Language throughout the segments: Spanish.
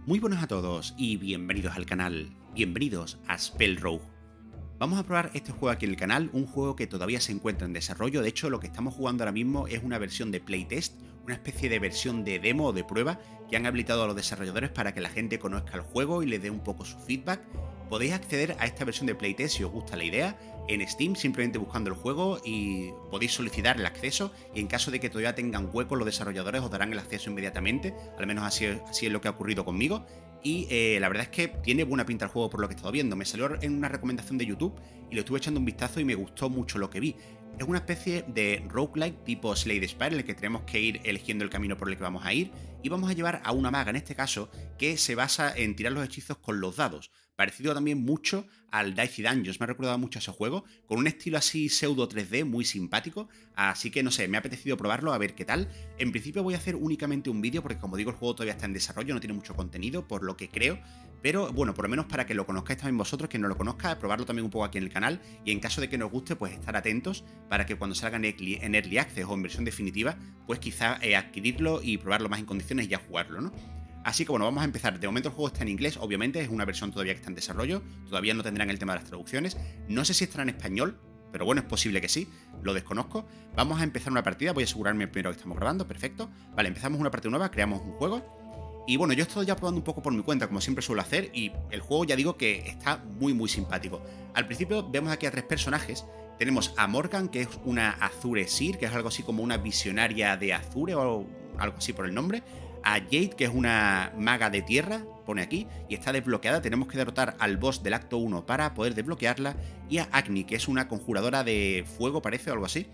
Muy buenas a todos y bienvenidos al canal, bienvenidos a Spell Rogue. Vamos a probar este juego aquí en el canal, un juego que todavía se encuentra en desarrollo. De hecho, lo que estamos jugando ahora mismo es una versión de playtest, una especie de versión de demo o de prueba que han habilitado a los desarrolladores para que la gente conozca el juego y le dé un poco su feedback. Podéis acceder a esta versión de playtest si os gusta la idea en Steam, simplemente buscando el juego, y podéis solicitar el acceso, y en caso de que todavía tengan hueco los desarrolladores os darán el acceso inmediatamente, al menos así es lo que ha ocurrido conmigo. Y la verdad es que tiene buena pinta el juego por lo que he estado viendo. Me salió en una recomendación de YouTube y le estuve echando un vistazo y me gustó mucho lo que vi. Es una especie de roguelike tipo Slay the Spire en el que tenemos que ir eligiendo el camino por el que vamos a ir, y vamos a llevar a una maga en este caso que se basa en tirar los hechizos con los dados. Parecido también mucho al Dicey Dungeons, me ha recordado mucho a ese juego, con un estilo así pseudo 3D muy simpático, así que no sé, me ha apetecido probarlo a ver qué tal. En principio voy a hacer únicamente un vídeo porque, como digo, el juego todavía está en desarrollo, no tiene mucho contenido por lo que creo, pero bueno, por lo menos para que lo conozcáis también vosotros, quien no lo conozca, probarlo también un poco aquí en el canal, y en caso de que nos guste, pues estar atentos para que cuando salga en Early Access o en versión definitiva, pues quizá adquirirlo y probarlo más en condiciones y ya jugarlo, ¿no? Así que bueno, vamos a empezar. De momento el juego está en inglés, obviamente, es una versión todavía que está en desarrollo, todavía no tendrán el tema de las traducciones. No sé si estará en español, pero bueno, es posible que sí, lo desconozco. Vamos a empezar una partida, voy a asegurarme primero que estamos grabando, perfecto. Vale, empezamos una partida nueva, creamos un juego. Y bueno, yo estoy ya probando un poco por mi cuenta, como siempre suelo hacer, y el juego ya digo que está muy simpático. Al principio vemos aquí a tres personajes. Tenemos a Morgan, que es una Azure Seer, que es algo así como una visionaria de Azure o algo así por el nombre. A Jade, que es una maga de tierra, pone aquí, y está desbloqueada. Tenemos que derrotar al boss del acto 1 para poder desbloquearla. Y a Agni, que es una conjuradora de fuego, parece, o algo así,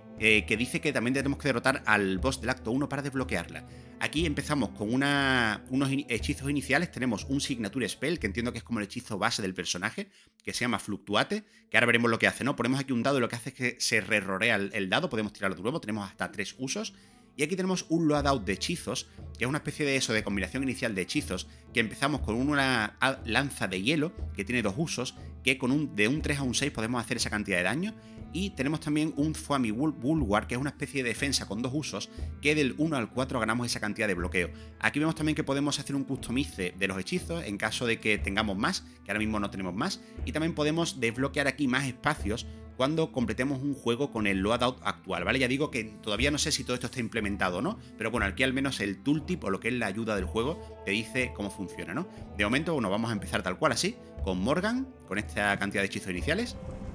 que dice que también tenemos que derrotar al boss del acto 1 para desbloquearla. Aquí empezamos con unos hechizos iniciales. Tenemos un Signature Spell, que entiendo que es como el hechizo base del personaje, que se llama Fluctuate, que ahora veremos lo que hace, ¿no? Ponemos aquí un dado y lo que hace es que se rerorea el dado, podemos tirarlo de nuevo, tenemos hasta 3 usos. Y aquí tenemos un loadout de hechizos, que es una especie de eso, de combinación inicial de hechizos, que empezamos con una lanza de hielo, que tiene 2 usos, que de un 3 a un 6 podemos hacer esa cantidad de daño. Y tenemos también un Foamy Bulwark, que es una especie de defensa con 2 usos, que del 1 al 4 ganamos esa cantidad de bloqueo. Aquí vemos también que podemos hacer un customice de los hechizos en caso de que tengamos más, que ahora mismo no tenemos más. Y también podemos desbloquear aquí más espacios cuando completemos un juego con el loadout actual, ¿vale? Ya digo que todavía no sé si todo esto está implementado o no, pero bueno, aquí al menos el tooltip o lo que es la ayuda del juego te dice cómo funciona, ¿no? De momento, bueno, vamos a empezar tal cual así, con Morgan, con esta cantidad de hechizos iniciales.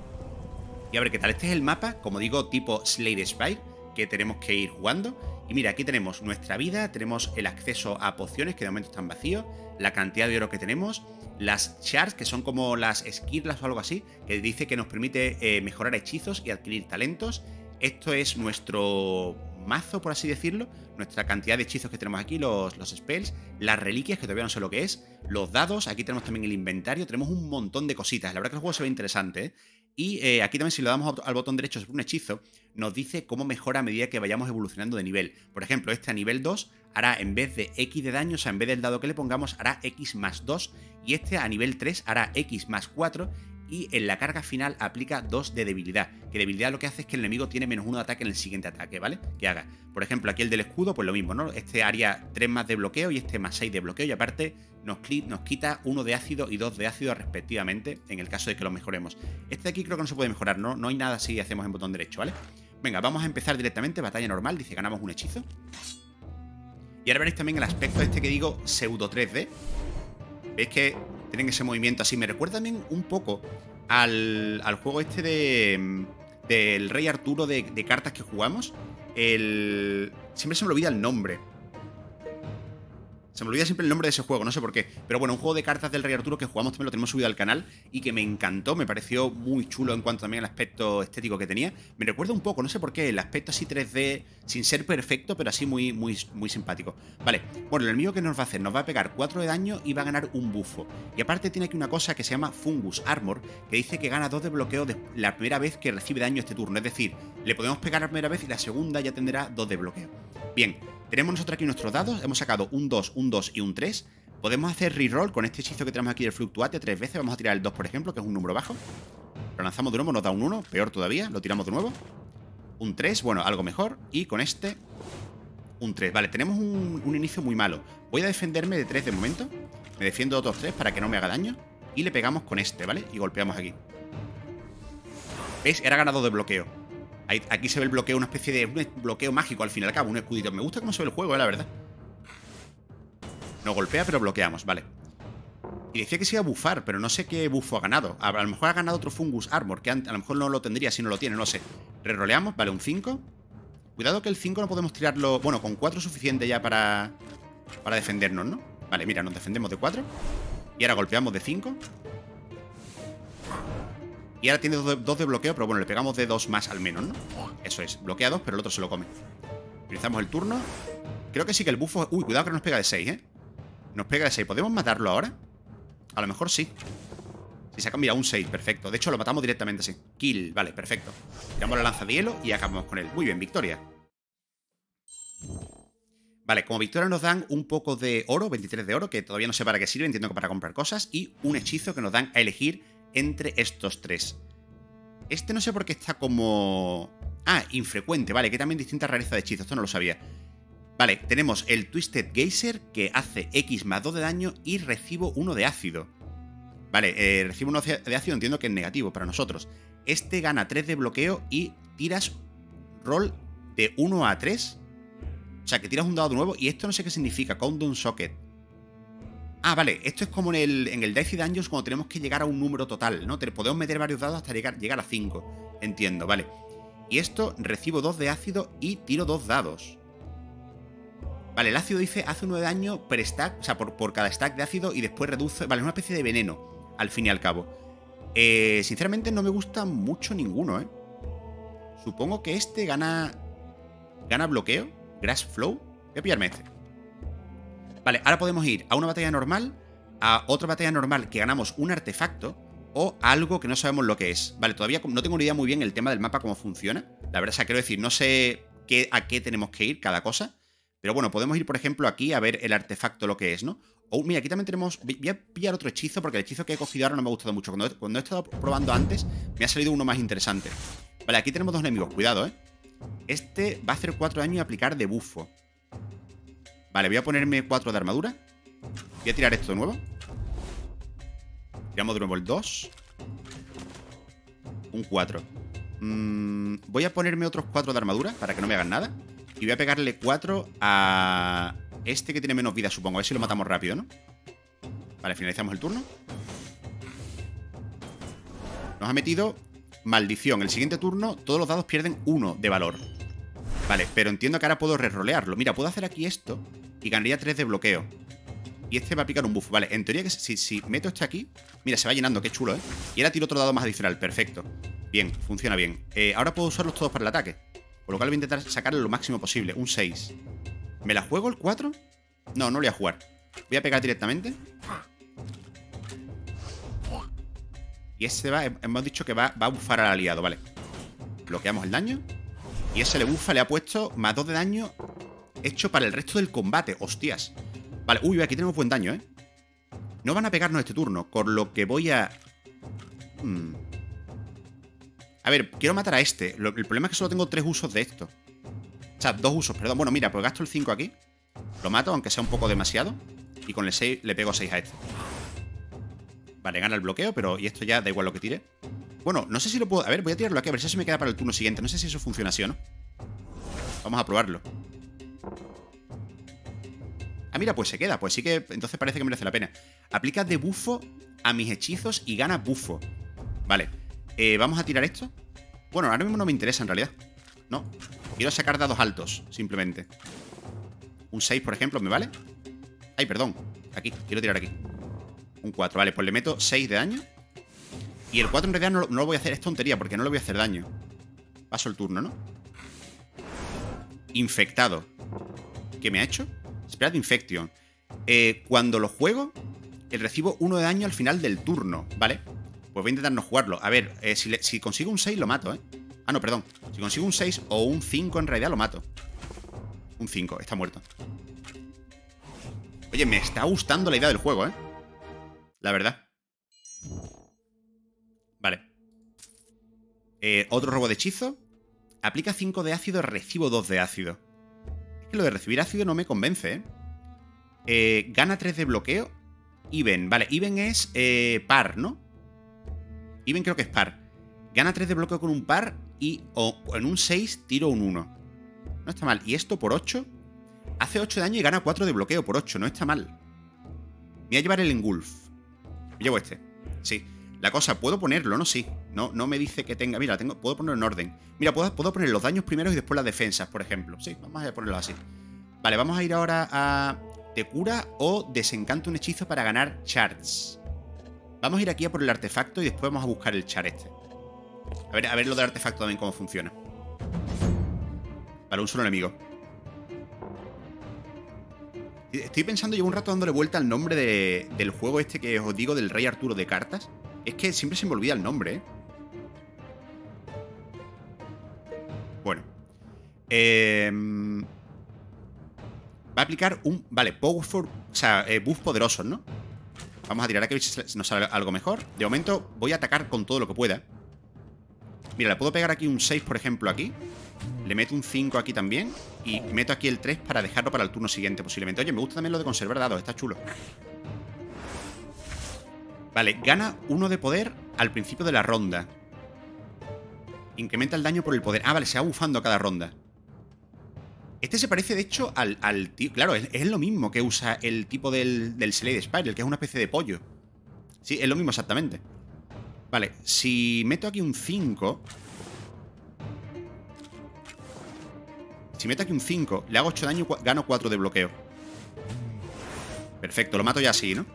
Y a ver qué tal. Este es el mapa, como digo, tipo Slay the Spire, que tenemos que ir jugando. Y mira, aquí tenemos nuestra vida, tenemos el acceso a pociones, que de momento están vacíos, la cantidad de oro que tenemos, las shards, que son como las esquirlas o algo así, que dice que nos permite mejorar hechizos y adquirir talentos. Esto es nuestro mazo, por así decirlo, nuestra cantidad de hechizos que tenemos aquí, los spells, las reliquias, que todavía no sé lo que es, los dados, aquí tenemos también el inventario, tenemos un montón de cositas. La verdad que el juego se ve interesante, ¿eh? Y aquí también, si le damos al botón derecho sobre un hechizo, nos dice cómo mejora a medida que vayamos evolucionando de nivel. Por ejemplo, este a nivel 2 hará, en vez de X de daño, o sea, en vez del dado que le pongamos, hará X más 2. Y este a nivel 3 hará X más 4. Y en la carga final aplica 2 de debilidad, que debilidad lo que hace es que el enemigo tiene menos 1 de ataque en el siguiente ataque, ¿vale? Que haga. Por ejemplo, aquí el del escudo, pues lo mismo, ¿no? Este haría 3 más de bloqueo y este más 6 de bloqueo, y aparte nos quita 1 de ácido y 2 de ácido respectivamente, en el caso de que lo mejoremos. Este de aquí creo que no se puede mejorar, ¿no? No hay nada si hacemos en botón derecho, ¿vale? Venga, vamos a empezar directamente, batalla normal, dice ganamos un hechizo. Y ahora veréis también el aspecto este que digo pseudo 3D. ¿Veis que tienen ese movimiento así? Me recuerda también un poco al juego este del Rey Arturo de cartas que jugamos. Siempre se me olvida el nombre. Se me olvida siempre el nombre de ese juego, no sé por qué. Pero bueno, un juego de cartas del Rey Arturo que jugamos, también lo tenemos subido al canal y que me encantó, me pareció muy chulo en cuanto también al aspecto estético que tenía. Me recuerda un poco, no sé por qué, el aspecto así 3D, sin ser perfecto, pero así muy simpático. Vale, bueno, el enemigo que nos va a hacer, nos va a pegar 4 de daño y va a ganar un bufo. Y aparte tiene aquí una cosa que se llama Fungus Armor, que dice que gana 2 de bloqueo la primera vez que recibe daño este turno. Es decir, le podemos pegar la primera vez y la segunda ya tendrá 2 de bloqueo. Bien, tenemos nosotros aquí nuestros dados, hemos sacado un 2 y un 3. Podemos hacer reroll con este hechizo que tenemos aquí del Fluctuate 3 veces. Vamos a tirar el 2, por ejemplo, que es un número bajo. Lo lanzamos de nuevo, nos da un 1, peor todavía, lo tiramos de nuevo. Un 3, bueno, algo mejor. Y con este, un 3. Vale, tenemos un inicio muy malo. Voy a defenderme de 3 de momento. Me defiendo de otros 3 para que no me haga daño. Y le pegamos con este, ¿vale? Y golpeamos aquí. ¿Ves? Era ganado de bloqueo. Aquí se ve el bloqueo, una especie de un bloqueo mágico al fin y al cabo, un escudito. Me gusta cómo se ve el juego, la verdad. Nos golpea, pero bloqueamos, vale. Y decía que se iba a bufar, pero no sé qué bufo ha ganado. A lo mejor ha ganado otro Fungus Armor, que a lo mejor no lo tendría si no lo tiene, no sé. Reroleamos, vale, un 5. Cuidado que el 5 no podemos tirarlo... Bueno, con 4 es suficiente ya para defendernos, ¿no? Vale, mira, nos defendemos de 4. Y ahora golpeamos de 5. Y ahora tiene 2 de bloqueo, pero bueno, le pegamos de 2 más al menos, ¿no? Eso es, bloquea 2, pero el otro se lo come. Utilizamos el turno. Creo que sí que el bufo... Uy, cuidado que nos pega de 6, ¿eh? Nos pega de 6. ¿Podemos matarlo ahora? A lo mejor sí. Si sacan, mira, un 6, perfecto. De hecho, lo matamos directamente así. Kill, vale, perfecto. Tiramos la lanza de hielo y acabamos con él. Muy bien, victoria. Vale, como victoria nos dan un poco de oro, 23 de oro, que todavía no sé para qué sirve, entiendo que para comprar cosas. Y un hechizo que nos dan a elegir entre estos 3. Este no sé por qué está como... Ah, infrecuente, vale, que también distinta rareza de hechizos, esto no lo sabía. Vale, tenemos el Twisted Geyser, que hace X más 2 de daño y recibo 1 de ácido. Vale, recibo 1 de ácido, entiendo que es negativo para nosotros. Este gana 3 de bloqueo y tiras roll de 1 a 3. O sea, que tiras un dado nuevo y esto no sé qué significa, Countdown Socket. Ah, vale, esto es como en el Dicey Dungeons cuando tenemos que llegar a un número total, ¿no? Podemos meter varios dados hasta llegar a 5. Entiendo, vale. Y esto, recibo 2 de ácido y tiro 2 dados. Vale, el ácido dice hace 1 de daño per stack, o sea, por cada stack de ácido y después reduce... Vale, es una especie de veneno, al fin y al cabo. Sinceramente no me gusta mucho ninguno, ¿eh? Supongo que este gana bloqueo, Grass Flow. Voy a pillarme este. Vale, ahora podemos ir a una batalla normal, a otra batalla normal que ganamos un artefacto o algo que no sabemos lo que es. Vale, todavía no tengo ni idea muy bien el tema del mapa, cómo funciona. La verdad, o sea, quiero decir, no sé a qué tenemos que ir cada cosa. Pero bueno, podemos ir, por ejemplo, aquí a ver el artefacto lo que es, ¿no? O, mira, aquí también tenemos... Voy a pillar otro hechizo porque el hechizo que he cogido ahora no me ha gustado mucho. Cuando he estado probando antes, me ha salido uno más interesante. Vale, aquí tenemos 2 enemigos, cuidado, ¿eh? Este va a hacer 4 daño y aplicar de bufo. Vale, voy a ponerme 4 de armadura. Voy a tirar esto de nuevo. Tiramos de nuevo el 2. Un 4. Voy a ponerme otros 4 de armadura para que no me hagan nada. Y voy a pegarle 4 a este que tiene menos vida, supongo. A ver si lo matamos rápido, ¿no? Vale, finalizamos el turno. Nos ha metido maldición. El siguiente turno, todos los dados pierden 1 de valor. Vale, pero entiendo que ahora puedo rerolearlo. Mira, puedo hacer aquí esto y ganaría 3 de bloqueo. Y este va a picar un buff. Vale, en teoría que si meto este aquí... Mira, se va llenando, qué chulo, ¿eh? Y ahora tiro otro dado más adicional, perfecto. Bien, funciona bien. Ahora puedo usarlos todos para el ataque. Por lo cual voy a intentar sacarle lo máximo posible. Un 6. ¿Me la juego el 4? No, no lo voy a jugar. Voy a pegar directamente. Y ese hemos dicho que va a bufar al aliado, vale. Bloqueamos el daño. Y ese le bufa, le ha puesto más 2 de daño hecho para el resto del combate. Hostias. Vale, uy, aquí tenemos buen daño, ¿eh? No van a pegarnos este turno, con lo que voy a... A ver, quiero matar a este. El problema es que solo tengo 3 usos de esto. O sea, 2 usos, perdón. Bueno, mira, pues gasto el 5 aquí. Lo mato, aunque sea un poco demasiado. Y con el 6 le pego 6 a este. Vale, gana el bloqueo, pero... Y esto ya da igual lo que tire. Bueno, no sé si lo puedo... A ver, voy a tirarlo aquí, a ver si eso me queda para el turno siguiente. No sé si eso funciona así o no. Vamos a probarlo. Ah, mira, pues se queda. Pues sí que entonces parece que merece la pena. Aplica de bufo a mis hechizos y gana bufo. Vale. Vamos a tirar esto. Bueno, ahora mismo no me interesa en realidad. No. Quiero sacar dados altos, simplemente. Un 6, por ejemplo, ¿me vale? Ay, perdón. Aquí, quiero tirar aquí. Un 4, vale, pues le meto 6 de daño. Y el 4 en realidad no lo voy a hacer, es tontería, porque no le voy a hacer daño. Paso el turno, ¿no? Infectado. ¿Qué me ha hecho? Spread Infection. Cuando lo juego, recibo 1 de daño al final del turno, ¿vale? Pues voy a intentar no jugarlo. A ver, si consigo un 6 lo mato, ¿eh? Ah, no, perdón. Si consigo un 6 o un 5 en realidad lo mato. Un 5, está muerto. Oye, me está gustando la idea del juego, ¿eh? La verdad. Vale. Otro robo de hechizo. Aplica 5 de ácido, recibo 2 de ácido. Es Que lo de recibir ácido no me convence, ¿eh? Gana 3 de bloqueo. Even, vale, Even es par, ¿no? Even creo que es par. Gana 3 de bloqueo con un par y en un 6 tiro un 1. No está mal. Y esto por 8 hace 8 de daño y gana 4 de bloqueo por 8. No está mal. Me voy a llevar el Engulf. Me llevo este. Sí. La cosa, ¿puedo ponerlo? No, sí. No me dice que tenga... Mira, puedo ponerlo en orden. Mira, puedo poner los daños primeros y después las defensas, por ejemplo. Sí, vamos a ponerlo así. Vale, vamos a ir ahora a... Te cura o desencanta un hechizo para ganar shards. Vamos a ir aquí a por el artefacto y después vamos a buscar el char este. A ver lo del artefacto también cómo funciona. Vale, un solo enemigo. Estoy pensando, llevo un rato dándole vuelta al nombre del juego este que os digo, del Rey Arturo de cartas. Es que siempre se me olvida el nombre, ¿eh? Bueno. Va a aplicar un... Vale, powerful... O sea, buff poderosos, ¿no? Vamos a tirar aquí a ver si nos sale algo mejor. De momento voy a atacar con todo lo que pueda. Mira, le puedo pegar aquí un 6, por ejemplo, aquí. Le meto un 5 aquí también. Y meto aquí el 3 para dejarlo para el turno siguiente, posiblemente. Oye, me gusta también lo de conservar dados. Está chulo. Vale, gana 1 de poder al principio de la ronda. Incrementa el daño por el poder. Ah, vale, se va bufando cada ronda. Este se parece, de hecho, al tío... Claro, es lo mismo que usa el tipo del Slade Spiral, que es una especie de pollo. Sí, es lo mismo exactamente. Vale, si meto aquí un 5... Si meto aquí un 5, le hago 8 daño, gano 4 de bloqueo. Perfecto, lo mato ya así, ¿no?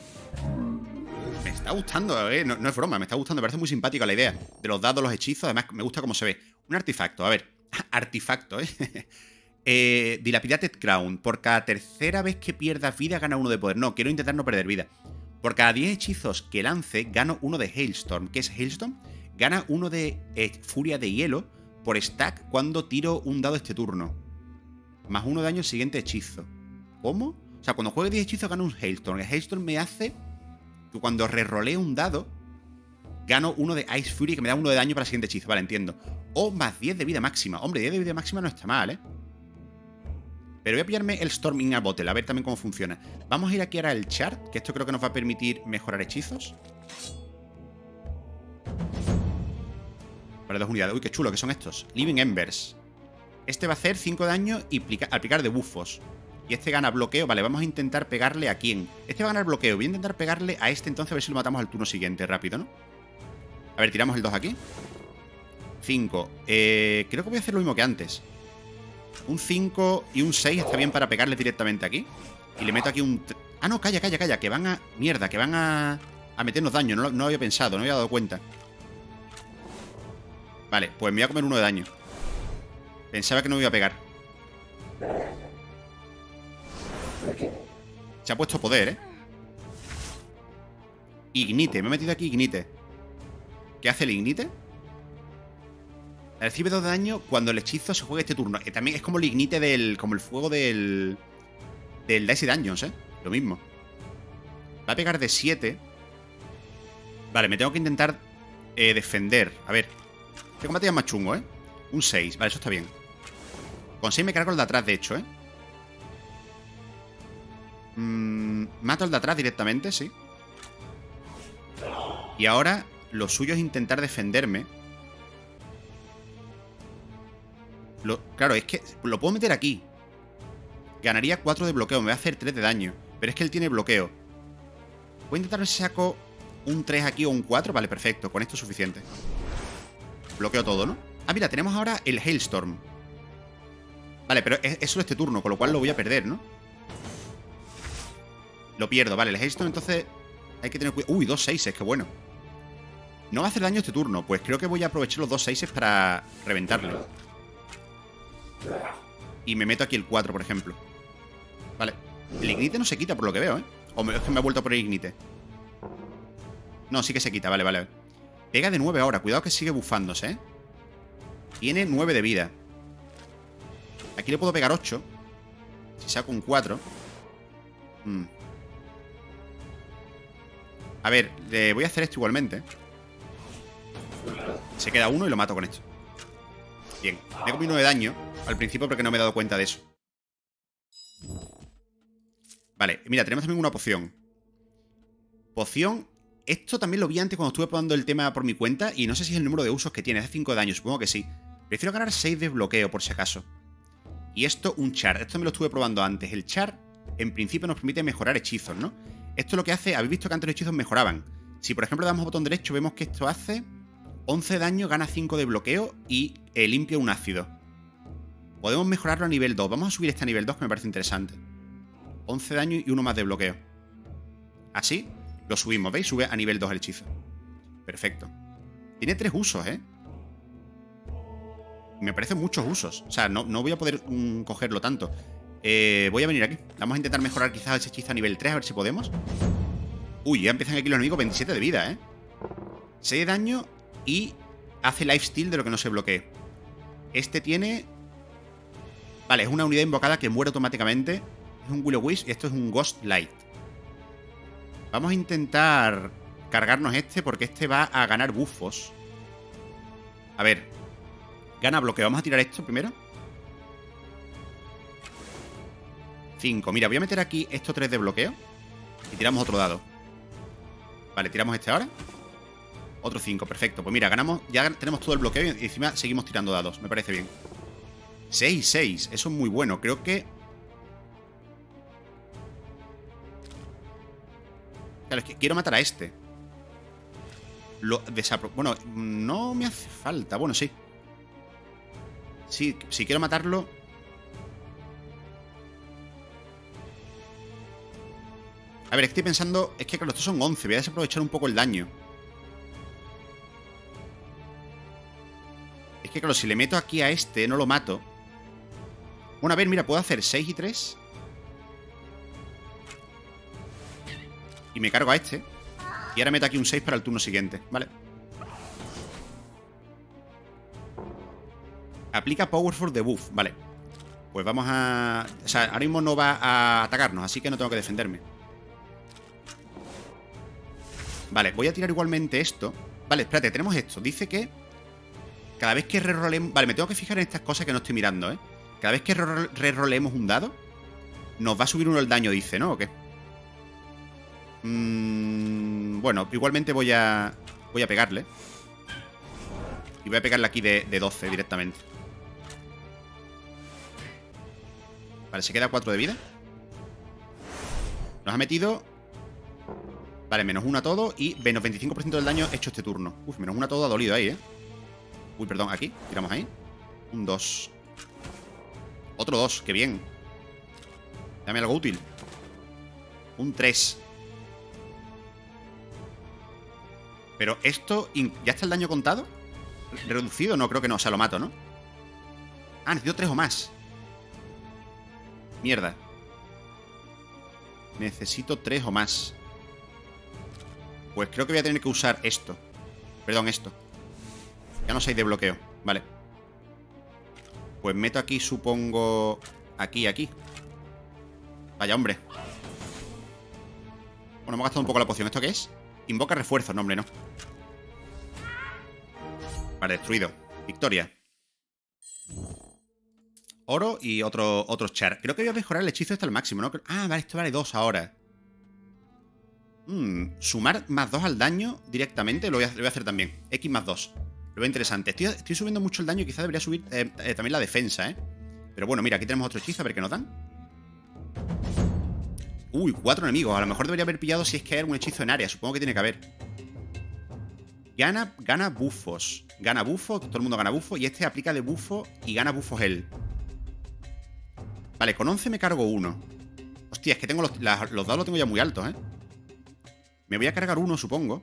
Me está gustando, ¿eh? No es broma, me está gustando. Me parece muy simpática la idea de los dados, los hechizos. Además, me gusta cómo se ve. Un artefacto, a ver. Artefacto, ¿eh? Dilapidated Crown. Por cada tercera vez que pierdas vida, gana 1 de poder. No, quiero intentar no perder vida. Por cada 10 hechizos que lance, gano 1 de Hailstorm. ¿Qué es Hailstorm? Gana 1 de Furia de Hielo por stack cuando tiro un dado este turno. Más 1 de daño al siguiente hechizo. ¿Cómo? O sea, cuando juegue 10 hechizos gano un Hailstorm. El Hailstorm me hace que cuando reroleo un dado, gano 1 de Ice Fury que me da 1 de daño para el siguiente hechizo. Vale, entiendo. O más 10 de vida máxima. Hombre, 10 de vida máxima no está mal, ¿eh? Pero voy a pillarme el Storm in a Bottle, a ver también cómo funciona. Vamos a ir aquí ahora al chart, que esto creo que nos va a permitir mejorar hechizos. Vale, 2 unidades. Uy, qué chulo que son estos. Living Embers. Este va a hacer 5 de daño y aplicar debuffos. Y este gana bloqueo. Vale, vamos a intentar pegarle a quién. Este va a ganar bloqueo. Voy a intentar pegarle a este entonces a ver si lo matamos al turno siguiente. Rápido, ¿no? A ver, tiramos el 2 aquí. 5. Creo que voy a hacer lo mismo que antes. Un 5 y un 6 está bien para pegarle directamente aquí. Y le meto aquí un... Ah, no, calla. Que van a... Mierda, que van a meternos daño. No lo había pensado, no me había dado cuenta. Vale, pues me voy a comer 1 de daño. Pensaba que no me iba a pegar. Se ha puesto poder, ¿eh? Ignite, me he metido aquí Ignite. ¿Qué hace el Ignite? Recibe 2 de daño cuando el hechizo se juegue este turno. También es como el Ignite del... Como el fuego del Dicey Dungeons, ¿eh? Lo mismo. Va a pegar de 7. Vale, me tengo que intentar defender. A ver. Este combate ya es más chungo, ¿eh? Un 6. Vale, eso está bien. Con 6 me cargo el de atrás, de hecho, ¿eh? Mato al de atrás directamente, sí. Y ahora lo suyo es intentar defenderme. Claro, es que lo puedo meter aquí. Ganaría 4 de bloqueo, me va a hacer 3 de daño. Pero es que él tiene bloqueo. Voy a intentar ver si saco un 3 aquí o un 4. Vale, perfecto, con esto es suficiente. Bloqueo todo, ¿no? Ah, mira, tenemos ahora el Hailstorm. Vale, pero es solo este turno, con lo cual lo voy a perder, ¿no? Lo pierdo, vale, el Hailstorm entonces hay que tener cuidado. Uy, 2 6, qué bueno. No va a hacer daño este turno, pues creo que voy a aprovechar los 2 6 para reventarle. Y me meto aquí el 4, por ejemplo. Vale, el Ignite no se quita por lo que veo, ¿eh? O es que me ha vuelto por el Ignite. No, sí que se quita, vale. Pega de 9 ahora, cuidado que sigue bufándose, ¿eh? Tiene 9 de vida. Aquí le puedo pegar 8. Si saco un 4. A ver, le voy a hacer esto igualmente. Se queda uno y lo mato con esto. Bien, le he comido 1 de daño al principio porque no me he dado cuenta de eso. Vale, mira, tenemos también una poción. Poción. Esto también lo vi antes cuando estuve probando el tema por mi cuenta. Y no sé si es el número de usos que tiene. Hace 5 de daño, supongo que sí. Prefiero ganar 6 de bloqueo, por si acaso. Y esto, un char. Esto me lo estuve probando antes. El char, en principio, nos permite mejorar hechizos, ¿no? Esto lo que hace... Habéis visto que antes los hechizos mejoraban. Si, por ejemplo, damos botón derecho, vemos que esto hace 11 de daño, gana 5 de bloqueo y limpia un ácido. Podemos mejorarlo a nivel 2. Vamos a subir este a nivel 2, que me parece interesante. 11 de daño y 1 más de bloqueo. Así lo subimos, ¿veis? Sube a nivel 2 el hechizo. Perfecto. Tiene 3 usos, ¿eh? Me parecen muchos usos. O sea, no voy a poder cogerlo tanto. Voy a venir aquí. Vamos a intentar mejorar quizás ese hechizo a nivel 3, a ver si podemos. Uy, ya empiezan aquí los enemigos. 27 de vida, ¿eh? 6 de daño y hace lifesteal de lo que no se bloquee. Este tiene... Vale, es una unidad invocada que muere automáticamente. Es un Will-O-Wisp y esto es un Ghost Light. Vamos a intentar cargarnos este porque este va a ganar bufos. A ver. Gana bloqueo. Vamos a tirar esto primero. 5. Mira, voy a meter aquí estos 3 de bloqueo. Y tiramos otro dado. Vale, tiramos este ahora. Otro 5, perfecto. Pues mira, ganamos. Ya tenemos todo el bloqueo y encima seguimos tirando dados. Me parece bien. 6, 6. Eso es muy bueno. Creo que... Claro, es que quiero matar a este. Bueno, no me hace falta. Bueno, sí. Sí, si quiero matarlo... A ver, estoy pensando... Es que claro, estos son 11. Voy a desaprovechar un poco el daño. Es que claro, si le meto aquí a este, no lo mato. Bueno, a ver, mira, puedo hacer 6 y 3. Y me cargo a este. Y ahora meto aquí un 6 para el turno siguiente, ¿vale? Aplica Powerful Debuff, vale. Pues vamos a... O sea, ahora mismo no va a atacarnos, así que no tengo que defenderme. Vale, voy a tirar igualmente esto. Vale, espérate, tenemos esto. Dice que cada vez que rerolemos... Vale, me tengo que fijar en estas cosas que no estoy mirando, ¿eh? Cada vez que rerolemos un dado, nos va a subir uno el daño, dice, ¿no? ¿O qué? Bueno, igualmente voy a pegarle. Y voy a pegarle aquí de 12 directamente. Vale, se queda 4 de vida. Nos ha metido... Vale, menos 1 a todo y menos 25% del daño hecho este turno. Uf, menos 1 a todo ha dolido ahí, ¿eh? Uy, perdón, aquí, tiramos ahí. Un 2. Otro 2, qué bien. Dame algo útil. Un 3. Pero esto... ¿Ya está el daño contado? ¿Reducido? No, creo que no. O sea, lo mato, ¿no? Ah, necesito 3 o más. Mierda. Necesito 3 o más. Pues creo que voy a tener que usar esto. Perdón, esto. Ya no 6 de bloqueo. Vale. Pues meto aquí, supongo... Aquí. Vaya, hombre. Bueno, hemos gastado un poco la poción. ¿Esto qué es? Invoca refuerzos. No, hombre, no. Vale, destruido. Victoria. Oro y otros char. Creo que voy a mejorar el hechizo hasta el máximo, ¿no? Ah, vale, esto vale 2 ahora. Sumar más 2 al daño directamente lo voy a hacer también. X más 2. Lo veo interesante. Estoy subiendo mucho el daño. Quizás debería subir también la defensa, ¿eh? Pero bueno, mira, aquí tenemos otro hechizo. A ver qué nos dan. Uy, 4 enemigos. A lo mejor debería haber pillado si es que hay algún hechizo en área. Supongo que tiene que haber. Gana bufos. Gana bufo. Todo el mundo gana bufo. Y este aplica de bufo y gana bufos él. Vale, con 11 me cargo 1. Hostia, es que tengo los dados los tengo ya muy altos, ¿eh? Me voy a cargar 1, supongo.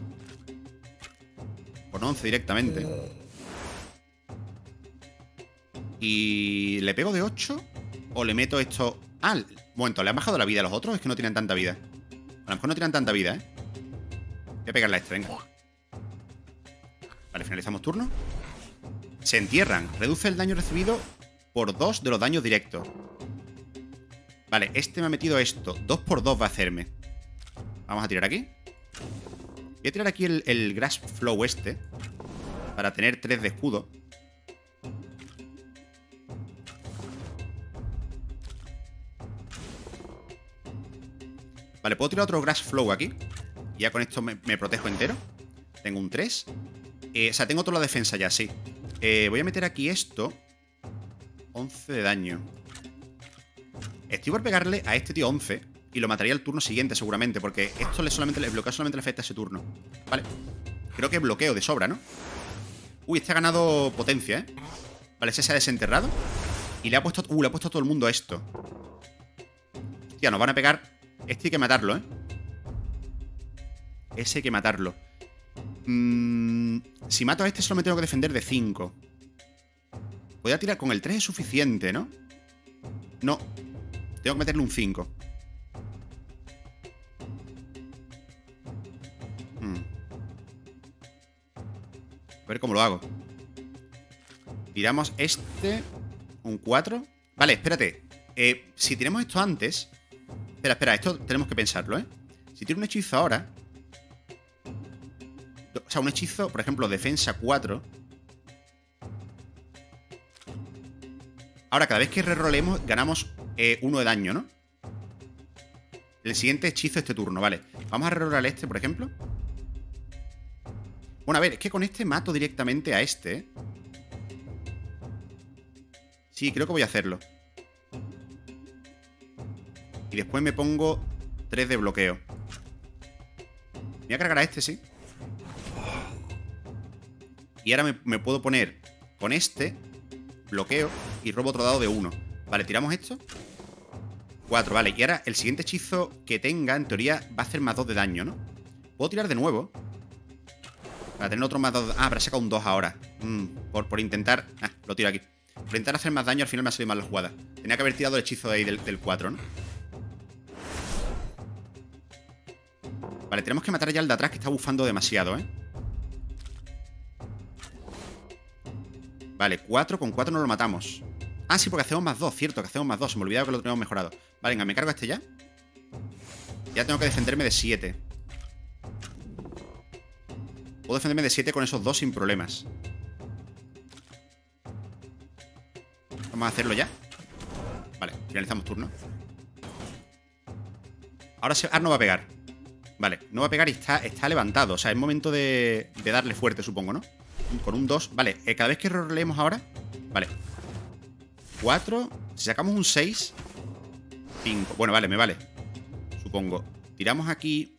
Con 11 directamente. ¿Y le pego de 8? ¿O le meto esto? Ah, un momento, ¿le han bajado la vida a los otros? Es que no tienen tanta vida. A lo mejor no tienen tanta vida, ¿eh? Voy a pegarle a este, venga. Vale, finalizamos turno. Se entierran. Reduce el daño recibido por 2 de los daños directos. Vale, este me ha metido esto. 2 por 2 va a hacerme. Vamos a tirar aquí. Voy a tirar aquí el Grass Flow este. Para tener 3 de escudo. Vale, puedo tirar otro Grass Flow aquí. Y ya con esto me protejo entero. Tengo un 3. O sea, tengo toda la defensa ya, sí. Voy a meter aquí esto. 11 de daño. Estoy por pegarle a este tío 11 y lo mataría el turno siguiente seguramente, porque esto le bloquea solamente le afecta a ese turno. Vale. Creo que bloqueo de sobra, ¿no? Uy, este ha ganado potencia, ¿eh? Vale, ese se ha desenterrado. Y le ha puesto a todo el mundo esto. Hostia, nos van a pegar. Este hay que matarlo, ¿eh? Ese hay que matarlo. Si mato a este solo me tengo que defender de 5. Voy a tirar con el 3 es suficiente, ¿no? No. Tengo que meterle un 5. A ver cómo lo hago. Tiramos este. Un 4. Vale, espérate. Si tenemos esto antes. Espera, esto tenemos que pensarlo, ¿eh? Si tiro un hechizo ahora. O sea, un hechizo, por ejemplo, defensa 4. Ahora, cada vez que reroleemos, ganamos 1 de daño, ¿no? El siguiente hechizo este turno, vale. Vamos a rerolar este, por ejemplo. Bueno, a ver, es que con este mato directamente a este, ¿eh? Sí, creo que voy a hacerlo. Y después me pongo 3 de bloqueo. Voy a cargar a este, sí. Y ahora me puedo poner con este, bloqueo, y robo otro dado de 1. Vale, tiramos esto. 4, vale. Y ahora el siguiente hechizo que tenga, en teoría, va a hacer más 2 de daño, ¿no? Puedo tirar de nuevo para tener otro más 2. Ah, pero he sacado un 2 ahora. Por intentar... lo tiro aquí. Por intentar hacer más daño, al final me ha salido mal la jugada. Tenía que haber tirado el hechizo de ahí del 4, ¿no? Vale, tenemos que matar ya al de atrás, que está bufando demasiado, ¿eh? Vale, 4. Con 4 no lo matamos. Ah, sí, porque hacemos más 2, cierto, que hacemos más 2. Se me olvidaba que lo teníamos mejorado. Vale, venga, me cargo a este ya. Ya tengo que defenderme de 7. Puedo defenderme de 7 con esos 2 sin problemas. Vamos a hacerlo ya. Vale, finalizamos turno. Ahora no va a pegar. Vale, no va a pegar y está levantado. O sea, es momento de darle fuerte, supongo, ¿no? Con un 2. Vale, cada vez que roleemos ahora. Vale. 4. Si sacamos un 6. 5. Bueno, vale, me vale. Supongo. Tiramos aquí.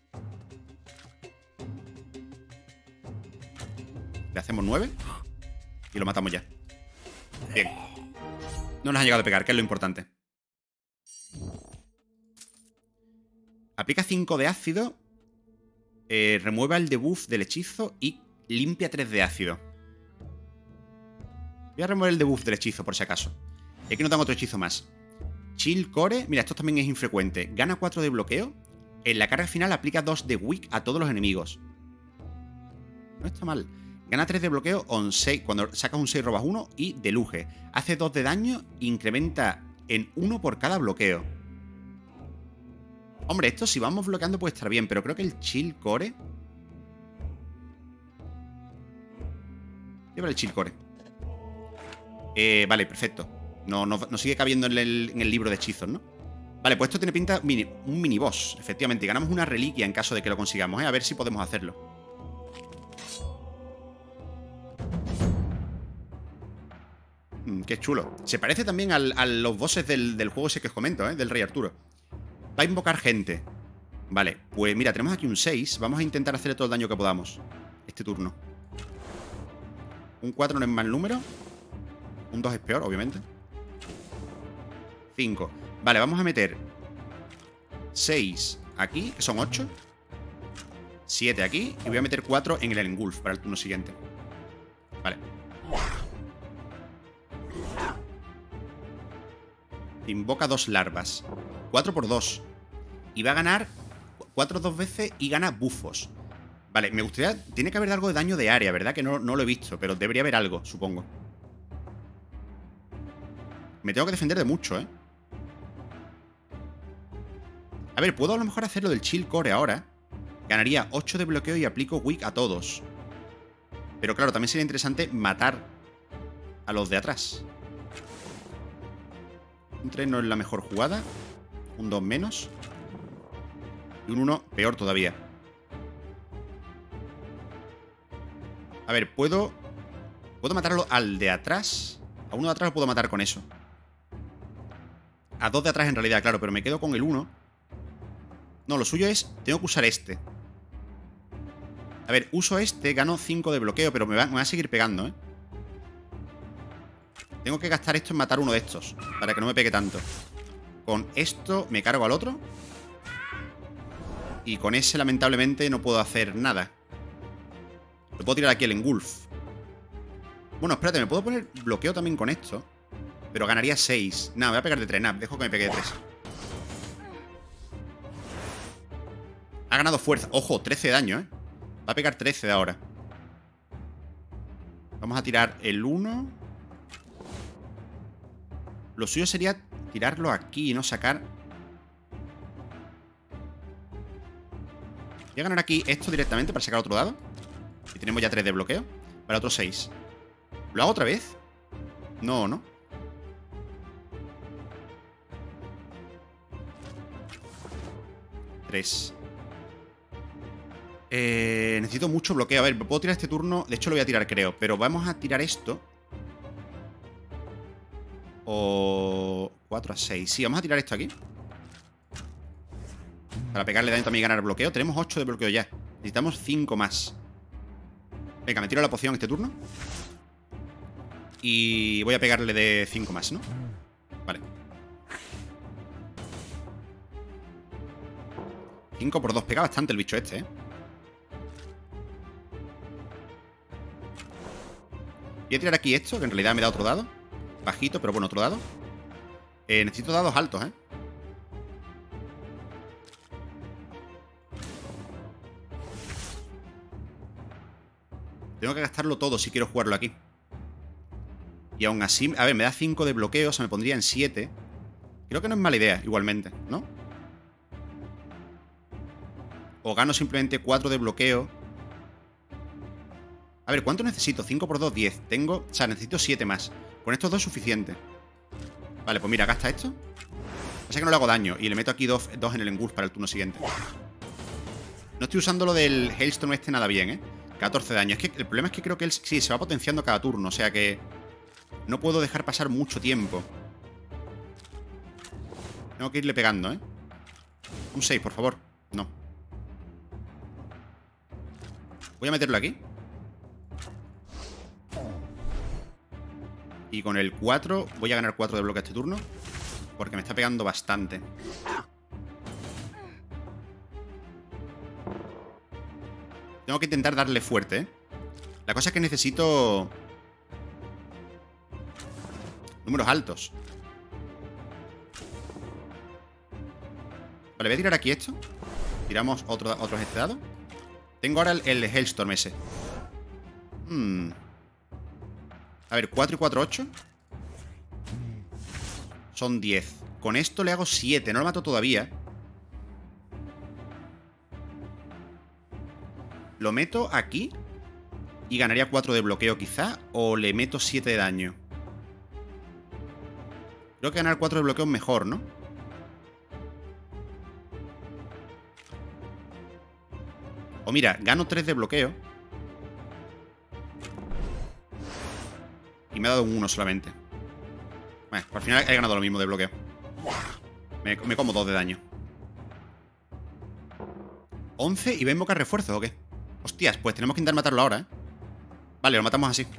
Le hacemos 9. Y lo matamos ya. Bien. No nos ha llegado a pegar, que es lo importante. Aplica 5 de ácido. Remueva el debuff del hechizo y limpia 3 de ácido. Voy a remover el debuff del hechizo, por si acaso. Y aquí no tengo otro hechizo más. Chill Core. Mira, esto también es infrecuente. Gana 4 de bloqueo. En la carga final aplica 2 de weak a todos los enemigos. No está mal. Gana 3 de bloqueo on 6. Cuando sacas un 6 robas 1. Y deluge. Hace 2 de daño. Incrementa en 1 por cada bloqueo. Hombre, esto si vamos bloqueando puede estar bien. Pero creo que el Chill Core... Lleva el Chill Core. Vale, perfecto. No sigue cabiendo en el libro de hechizos, ¿no? Vale, pues esto tiene pinta un mini boss, efectivamente. Y ganamos una reliquia en caso de que lo consigamos, ¿eh? A ver si podemos hacerlo. Qué chulo. Se parece también a los bosses del juego ese que os comento, ¿eh? Del Rey Arturo. Va a invocar gente. Vale, pues mira, tenemos aquí un 6. Vamos a intentar hacerle todo el daño que podamos este turno. Un 4 no es mal número. Un 2 es peor, obviamente. 5. Vale, vamos a meter 6 aquí, que son 8. 7 aquí. Y voy a meter 4 en el Engulf para el turno siguiente. Vale. Invoca 2 larvas. 4 por 2. Y va a ganar 4 2 veces y gana bufos. Vale, me gustaría... Tiene que haber algo de daño de área, ¿verdad? Que no lo he visto, pero debería haber algo, supongo. Me tengo que defender de mucho, ¿eh? A ver, puedo a lo mejor hacer lo del Chill Core ahora. Ganaría 8 de bloqueo y aplico Weak a todos. Pero claro, también sería interesante matar a los de atrás. Un 3 no es la mejor jugada. Un 2 menos. Y un 1, peor todavía. A ver, ¿puedo matarlo al de atrás? A uno de atrás lo puedo matar con eso. A dos de atrás en realidad, claro, pero me quedo con el 1. No, lo suyo es... Tengo que usar este. A ver, uso este, gano 5 de bloqueo, pero me va a seguir pegando, ¿eh? Tengo que gastar esto en matar uno de estos, para que no me pegue tanto. Con esto me cargo al otro. Y con ese, lamentablemente, no puedo hacer nada. Lo puedo tirar aquí el engulf. Bueno, espérate, me puedo poner bloqueo también con esto. Pero ganaría 6. Nada, me voy a pegar de 3. Nada, dejo que me pegue de 3. Ha ganado fuerza. Ojo, 13 de daño, ¿eh? Va a pegar 13 de ahora. Vamos a tirar el 1. Lo suyo sería tirarlo aquí y no sacar. Voy a ganar aquí esto directamente para sacar otro dado. Y tenemos ya 3 de bloqueo. Para otros 6. ¿Lo hago otra vez? No, ¿no? Tres. Necesito mucho bloqueo. A ver, puedo tirar este turno. De hecho lo voy a tirar, creo. Pero vamos a tirar esto. O 4 a 6. Sí, vamos a tirar esto aquí. Para pegarle daño también y ganar bloqueo. Tenemos 8 de bloqueo ya. Necesitamos 5 más. Venga, me tiro la poción este turno. Y voy a pegarle de 5 más, ¿no? Vale. 5 por 2. Pega bastante el bicho este, ¿eh? Voy a tirar aquí esto, que en realidad me da otro dado. Bajito, pero bueno, otro dado. Necesito dados altos, ¿eh? Tengo que gastarlo todo si quiero jugarlo aquí. Y aún así... A ver, me da 5 de bloqueo, o sea, me pondría en 7. Creo que no es mala idea, igualmente, ¿no? O gano simplemente 4 de bloqueo. A ver, ¿cuánto necesito? 5 por 2, 10. Tengo... O sea, necesito 7 más. Con estos dos es suficiente. Vale, pues mira, gasta esto. Pasa que no le hago daño. Y le meto aquí 2 en el engulf para el turno siguiente. No estoy usando lo del Hailstone este nada bien, ¿eh? 14 de daño. Es que el problema es que creo que él sí se va potenciando cada turno. O sea que no puedo dejar pasar mucho tiempo. Tengo que irle pegando, ¿eh? Un 6, por favor. No. Voy a meterlo aquí. Y con el 4 voy a ganar 4 de bloque este turno. Porque me está pegando bastante. Tengo que intentar darle fuerte, ¿eh? La cosa es que necesito números altos. Vale, voy a tirar aquí esto. Tiramos otro este dado. Tengo ahora el Hailstorm ese. A ver, 4 y 4, 8. Son 10. Con esto le hago 7. No lo mato todavía. Lo meto aquí y ganaría 4 de bloqueo quizá. O le meto 7 de daño. Creo que ganar 4 de bloqueo es mejor, ¿no? O mira, gano 3 de bloqueo. Y me ha dado un 1 solamente. Bueno, al final he ganado lo mismo de bloqueo. Me como 2 de daño. 11 y va a invocar refuerzos, ¿o qué? Hostias, pues tenemos que intentar matarlo ahora, ¿eh? Vale, lo matamos así.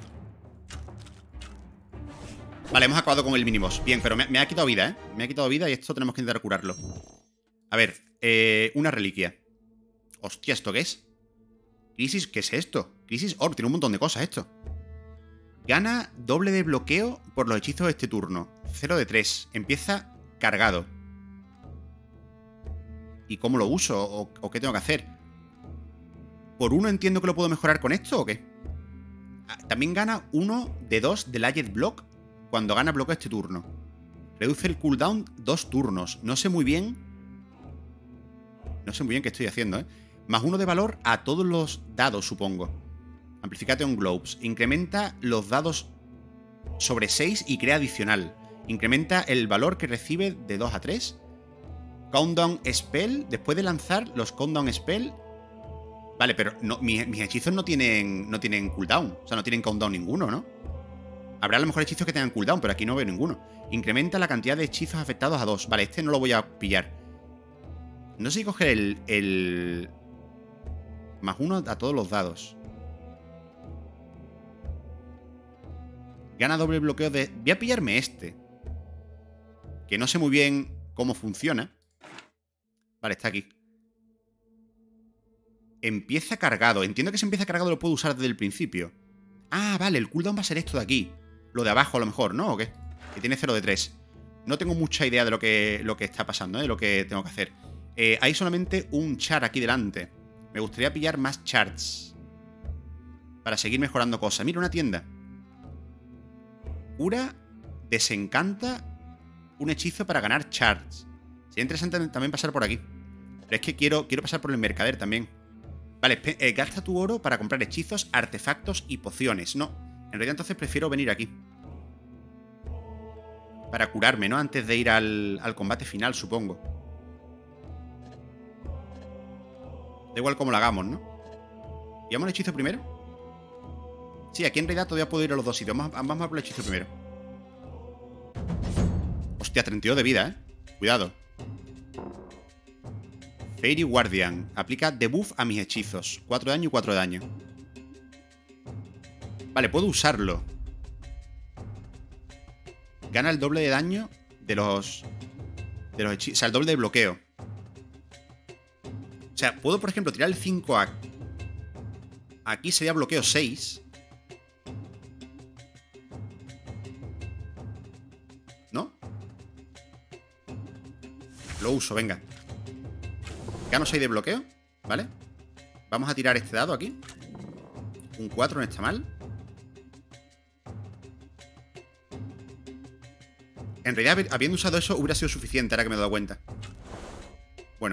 Vale, hemos acabado con el miniboss. Bien, pero me ha quitado vida, ¿eh? Me ha quitado vida y esto tenemos que intentar curarlo. A ver, una reliquia. Hostia, ¿esto qué es? Crisis, ¿qué es esto? Crisis Orb, tiene un montón de cosas esto. Gana doble de bloqueo por los hechizos de este turno. 0 de 3. Empieza cargado. ¿Y cómo lo uso? ¿O qué tengo que hacer? ¿Por 1 entiendo que lo puedo mejorar con esto o qué? También gana 1 de 2 del Allied Block cuando gana bloqueo este turno. Reduce el cooldown 2 turnos. No sé muy bien qué estoy haciendo, ¿eh? Más 1 de valor a todos los dados, supongo. Amplification Globes. Incrementa los dados sobre 6 y crea adicional. Incrementa el valor que recibe de 2 a 3. Countdown Spell. Después de lanzar los Countdown Spell. Vale, pero no, mis hechizos no tienen cooldown. O sea, no tienen countdown ninguno, ¿no? Habrá a lo mejor hechizos que tengan cooldown, pero aquí no veo ninguno. Incrementa la cantidad de hechizos afectados a 2. Vale, este no lo voy a pillar. No sé si coger el... +1 a todos los dados. Gana doble bloqueo de... Voy a pillarme este. Que no sé muy bien cómo funciona. Vale, está aquí. Empieza cargado. Entiendo que si empieza cargado lo puedo usar desde el principio. Ah, vale, el cooldown va a ser esto de aquí. Lo de abajo a lo mejor, ¿no? ¿O qué? Que tiene 0 de 3. No tengo mucha idea de lo que está pasando, ¿eh? De lo que tengo que hacer. Hay solamente un char aquí delante. Me gustaría pillar más charts. Para seguir mejorando cosas. Mira, una tienda. Cura, desencanta un hechizo para ganar charts. Sería interesante también pasar por aquí. Pero es que quiero pasar por el mercader también. Vale, gasta tu oro para comprar hechizos, artefactos y pociones. No, en realidad entonces prefiero venir aquí. Para curarme, ¿no? Antes de ir al combate final, supongo. Da igual cómo lo hagamos, ¿no? ¿Llevamos el hechizo primero? Sí, aquí en realidad todavía puedo ir a los dos sitios. Vamos a por el hechizo primero. Hostia, 32 de vida, ¿eh? Cuidado. Fairy Guardian. Aplica debuff a mis hechizos. 4 de daño y 4 de daño. Vale, puedo usarlo. Gana el doble de daño de los hechizos. O sea, el doble de bloqueo. O sea, puedo, por ejemplo, tirar el 5 a... Aquí sería bloqueo 6. ¿No? Lo uso, venga. Gano 6 de bloqueo, ¿vale? Vamos a tirar este dado aquí. Un 4 no está mal. En realidad, habiendo usado eso, hubiera sido suficiente, ahora que me he dado cuenta. Bueno.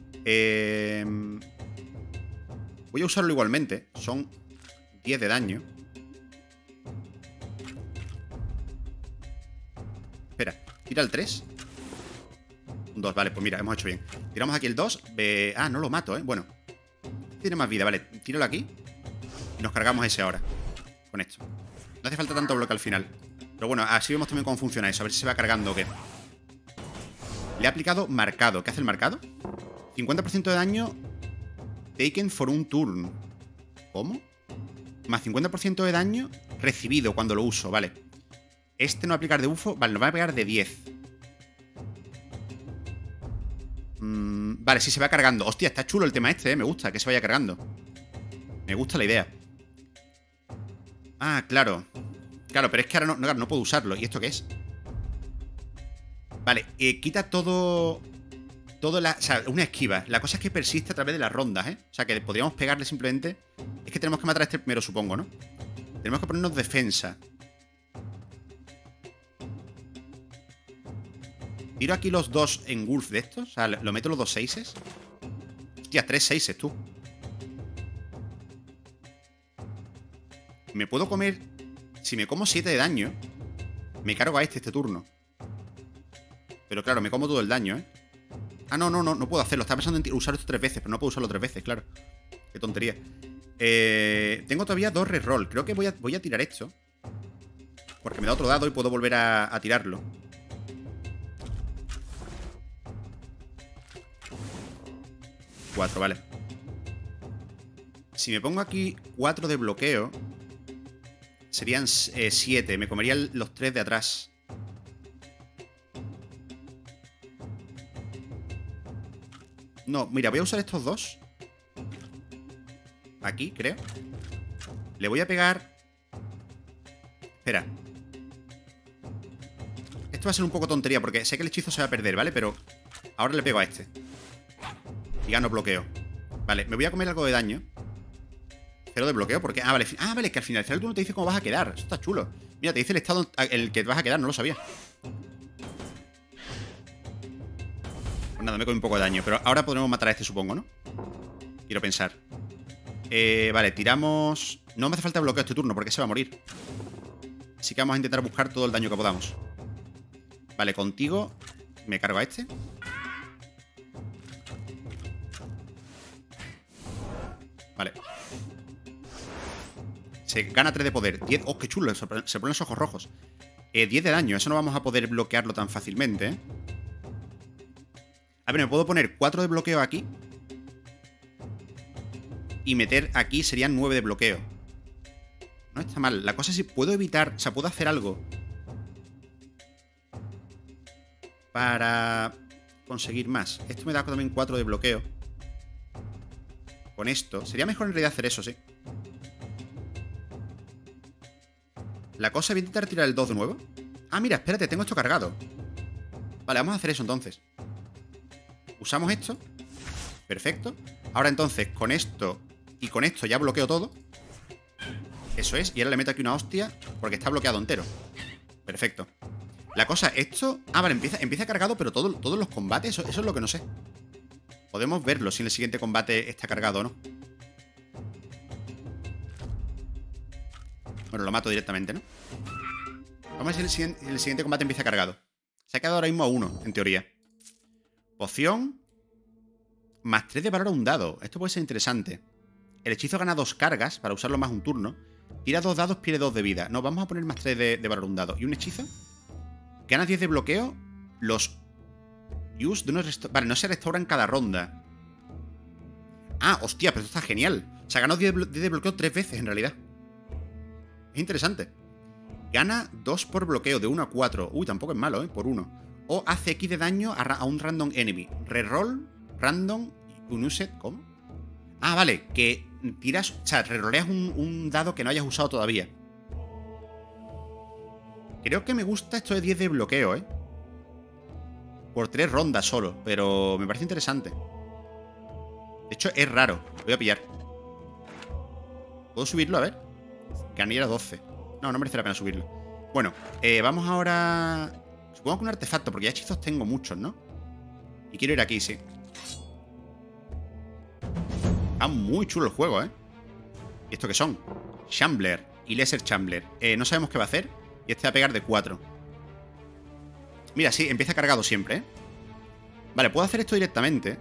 Voy a usarlo igualmente. Son 10 de daño. Espera, tira el 3. Un 2, vale, pues mira, hemos hecho bien. Tiramos aquí el 2. Ah, no lo mato, ¿eh? Bueno. Tiene más vida, vale. Tíralo aquí. Y nos cargamos ese ahora. Con esto. No hace falta tanto bloque al final. Pero bueno, así vemos también cómo funciona eso. A ver si se va cargando o qué. Le he aplicado marcado. ¿Qué hace el marcado? 50% de daño taken for un turn. ¿Cómo? Más 50% de daño recibido cuando lo uso, vale. Este no va a aplicar de bufo. Vale, nos va a pegar de 10. Vale, sí se va cargando. Hostia, está chulo el tema este, ¿eh? Me gusta que se vaya cargando. Me gusta la idea. Ah, claro. Claro, pero es que ahora no puedo usarlo. ¿Y esto qué es? Vale, quita todo... O sea, una esquiva. La cosa es que persiste a través de las rondas, ¿eh? O sea, que podríamos pegarle simplemente... Es que tenemos que matar a este primero, supongo, ¿no? Tenemos que ponernos defensa. Tiro aquí los dos en Wolf de estos. O sea, lo meto los dos 6s. Hostia, 3 6s, tú. Me puedo comer... Si me como 7 de daño, me cargo a este turno. Pero claro, me como todo el daño, ¿eh? Ah, no puedo hacerlo. Estaba pensando en usar esto 3 veces, pero no puedo usarlo 3 veces, claro. Qué tontería. Tengo todavía 2 reroll. Creo que voy a tirar esto. Porque me da otro dado y puedo volver a tirarlo. Cuatro, vale. Si me pongo aquí 4 de bloqueo, serían 7. Me comería los 3 de atrás. No, mira, voy a usar estos dos. Aquí, creo. Le voy a pegar... Espera. Esto va a ser un poco tontería porque sé que el hechizo se va a perder, ¿vale? Pero ahora le pego a este. Y gano bloqueo. Vale, me voy a comer algo de daño. 0 de bloqueo, porque... Ah, vale, que al finalizar el turno te dice cómo vas a quedar. Eso está chulo. Mira, te dice el estado el que vas a quedar, no lo sabía. Pues nada, me comí un poco de daño. Pero ahora podremos matar a este, supongo, ¿no? Quiero pensar. Vale, tiramos... No me hace falta bloqueo este turno, porque se va a morir. Así que vamos a intentar buscar todo el daño que podamos. Vale, contigo me cargo a este. Vale. Se gana 3 de poder. 10. ¡Oh, qué chulo! Se ponen los ojos rojos. 10 de daño. Eso no vamos a poder bloquearlo tan fácilmente, ¿eh? A ver, me puedo poner 4 de bloqueo aquí. Y meter aquí serían 9 de bloqueo. No está mal. La cosa es si puedo evitar... O sea, puedo hacer algo para conseguir más. Esto me da también 4 de bloqueo. Con esto. Sería mejor en realidad hacer eso, sí. La cosa, voy a intentar tirar el 2 de nuevo. Ah, mira, espérate, tengo esto cargado. Vale, vamos a hacer eso entonces. Usamos esto. Perfecto. Ahora entonces, con esto y con esto ya bloqueo todo. Eso es. Y ahora le meto aquí una hostia porque está bloqueado entero. Perfecto. La cosa, esto... Ah, vale, empieza cargado, pero todos los combates, eso es lo que no sé. Podemos verlo si en el siguiente combate está cargado o no. Bueno, lo mato directamente, ¿no? Vamos a ver si el siguiente combate empieza cargado. Se ha quedado ahora mismo a 1, en teoría. Poción. Más 3 de valor a un dado. Esto puede ser interesante. El hechizo gana 2 cargas para usarlo más un turno. Tira 2 dados, pierde 2 de vida. No, vamos a poner más 3 de valor a un dado. ¿Y un hechizo? Gana 10 de bloqueo. Los use de unos vale, no se restauran cada ronda. Ah, hostia, pero esto está genial. O sea, ganó 10 de bloqueo 3 veces en realidad. Es interesante. Gana 2 por bloqueo, de 1 a 4. Uy, tampoco es malo, por 1. O hace X de daño a un random enemy. Reroll, random, unused. ¿Cómo? Ah, vale, que tiras... O sea, reroleas un dado que no hayas usado todavía. Creo que me gusta esto de 10 de bloqueo, por 3 rondas solo, pero me parece interesante. De hecho, es raro. Lo voy a pillar. ¿Puedo subirlo? A ver. Gané a 12. No, no merece la pena subirlo. Bueno, vamos ahora... Supongo que un artefacto, porque ya hechizos tengo muchos, ¿no? Y quiero ir aquí, sí. Está muy chulo el juego, ¿Y esto qué son? Shambler y Lesser Shambler. No sabemos qué va a hacer. Y este va a pegar de 4. Mira, sí, empieza cargado siempre, Vale, puedo hacer esto directamente.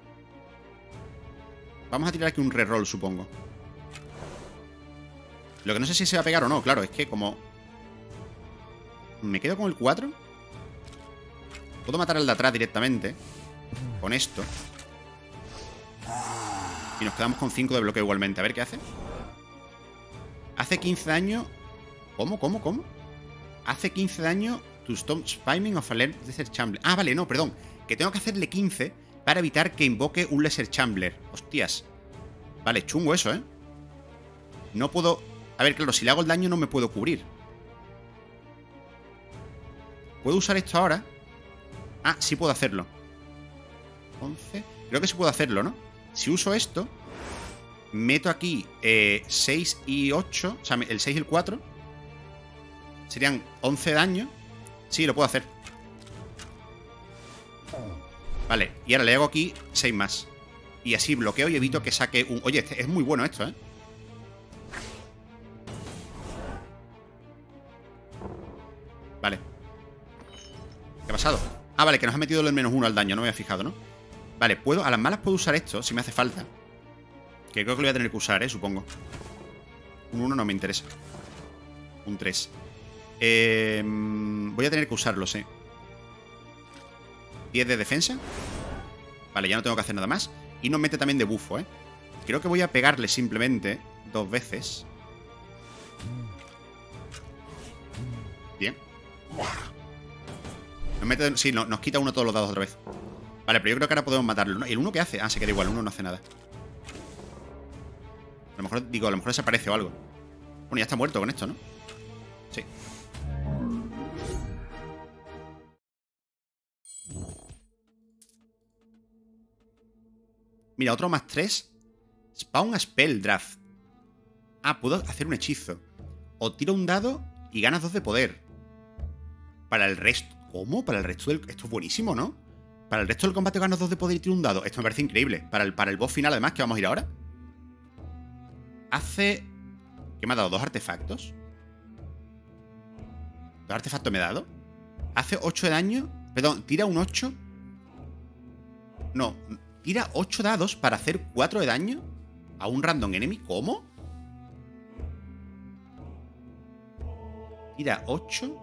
Vamos a tirar aquí un reroll, supongo. Lo que no sé si se va a pegar o no, claro. Es que como... ¿Me quedo con el 4? Puedo matar al de atrás directamente. Con esto. Y nos quedamos con 5 de bloqueo igualmente. A ver qué hace. Hace 15 daño... ¿Cómo? Hace 15 daño to stop spamming of a Lesser Shambler. Ah, vale, no, perdón. Que tengo que hacerle 15 para evitar que invoque un Lesser Shambler. Hostias. Vale, chungo eso, No puedo... A ver, claro, si le hago el daño no me puedo cubrir. ¿Puedo usar esto ahora? Ah, sí puedo hacerlo. 11. Creo que sí puedo hacerlo, ¿no? Si uso esto, meto aquí 6 y 8. O sea, el 6 y el 4. Serían 11 de daño. Sí, lo puedo hacer. Vale, y ahora le hago aquí 6 más. Y así bloqueo y evito que saque un... Oye, es muy bueno esto, Vale. ¿Qué ha pasado? Ah, vale, que nos ha metido el -1 al daño. No me había fijado, ¿no? Vale, puedo... A las malas puedo usar esto, si me hace falta. Que creo que lo voy a tener que usar, supongo. Un 1 no me interesa. Un 3. Voy a tener que usarlo, sí. 10 de defensa. Vale, ya no tengo que hacer nada más. Y nos mete también de bufo, Creo que voy a pegarle simplemente 2 veces. Bien. Nos mete... Sí, nos quita uno todos los dados otra vez. Vale, pero yo creo que ahora podemos matarlo, ¿no? ¿Y el 1 qué hace? Ah, se queda igual, el 1 no hace nada. A lo mejor, digo, a lo mejor desaparece o algo. Bueno, ya está muerto con esto, ¿no? Sí. Mira, otro más 3. Spawn a Spell Draft. Ah, puedo hacer un hechizo. O tiro un dado y ganas 2 de poder. Para el resto... ¿Cómo? Para el resto del... Esto es buenísimo, ¿no? Para el resto del combate ganas 2 de poder y tiro un dado. Esto me parece increíble. Para el boss final, además, que vamos a ir ahora. Hace... ¿Qué me ha dado? ¿2 artefactos? ¿2 artefactos me ha dado? Hace 8 de daño. Perdón, tira un 8. No, tira 8 dados para hacer 4 de daño A un random enemy. ¿Cómo? Tira 8.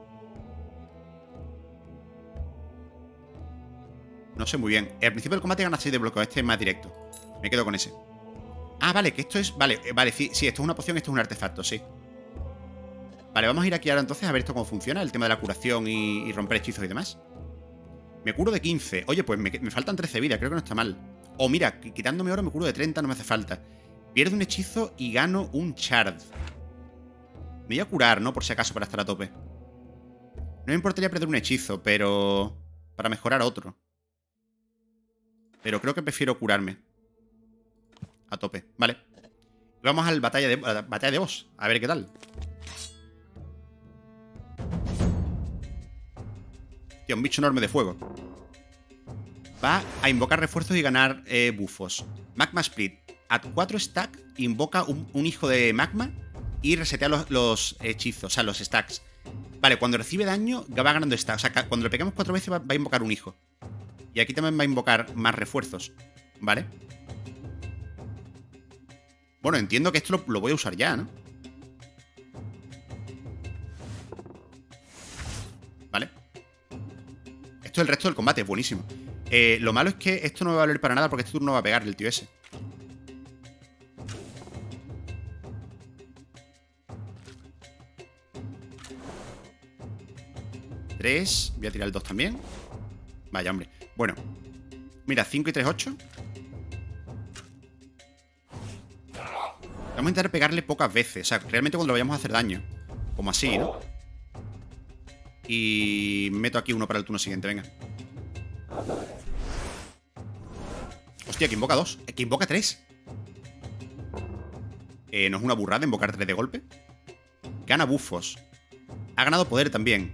No sé muy bien. Al principio del combate gana 6 de bloqueo. Este es más directo. Me quedo con ese. Ah, vale, que esto es... Vale, sí, esto es una poción, esto es un artefacto, sí. Vale, vamos a ir aquí ahora entonces a ver esto cómo funciona. El tema de la curación y romper hechizos y demás. Me curo de 15. Oye, pues me faltan 13 vidas, creo que no está mal. O mira, quitándome oro me curo de 30, no me hace falta. Pierdo un hechizo y gano un shard. Me voy a curar, ¿no? Por si acaso, para estar a tope. No me importaría perder un hechizo, pero... para mejorar otro. Pero creo que prefiero curarme. A tope, vale. Vamos a la batalla de boss. A ver qué tal. Tío, un bicho enorme de fuego. Va a invocar refuerzos y ganar bufos. Magma Split. A 4 stack invoca un hijo de magma y resetea los hechizos, o sea, los stacks. Vale, cuando recibe daño va ganando stacks. O sea, cuando le pegamos 4 veces va a invocar un hijo. Y aquí también va a invocar más refuerzos. ¿Vale? Bueno, entiendo que esto lo voy a usar ya, ¿no? Vale. Esto es el resto del combate, es buenísimo. Lo malo es que esto no me va a valer para nada porque este turno va a pegar el tío ese. Tres. Voy a tirar el 2 también. Vaya, hombre. Bueno. Mira, 5 y 3, 8. Vamos a intentar pegarle pocas veces. O sea, realmente cuando lo vayamos a hacer daño. Como así, ¿no? Y meto aquí uno para el turno siguiente, venga. Hostia, que invoca 2. Que invoca 3. No es una burrada invocar 3 de golpe. Gana bufos. Ha ganado poder también.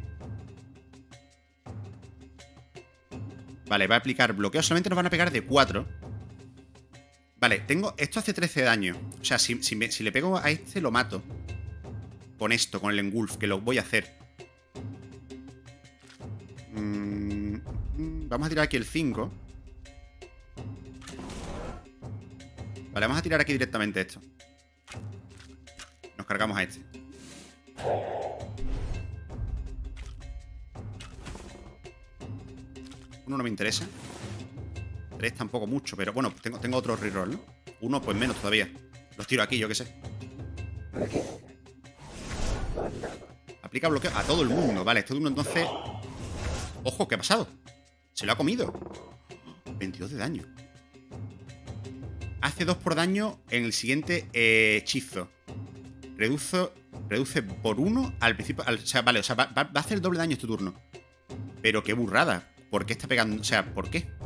Vale, va a aplicar bloqueo. Solamente nos van a pegar de 4. Vale, tengo... Esto hace 13 de daño. O sea, si le pego a este, lo mato. Con esto, con el engulf, que lo voy a hacer. Vamos a tirar aquí el 5. Vale, vamos a tirar aquí directamente esto. Nos cargamos a este. Uno no me interesa. 3 tampoco mucho, pero bueno, tengo otro reroll, ¿no? Uno, pues menos todavía. Los tiro aquí, yo qué sé. Aplica bloqueo a todo el mundo. Vale, este turno entonces... ¡Ojo! ¿Qué ha pasado? Se lo ha comido. 22 de daño. Hace 2 por daño en el siguiente hechizo. Reduce por 1 al principio... o sea, vale, o sea, va a hacer el doble daño este turno. Pero qué burrada. ¿Por qué está pegando? O sea, ¿por qué?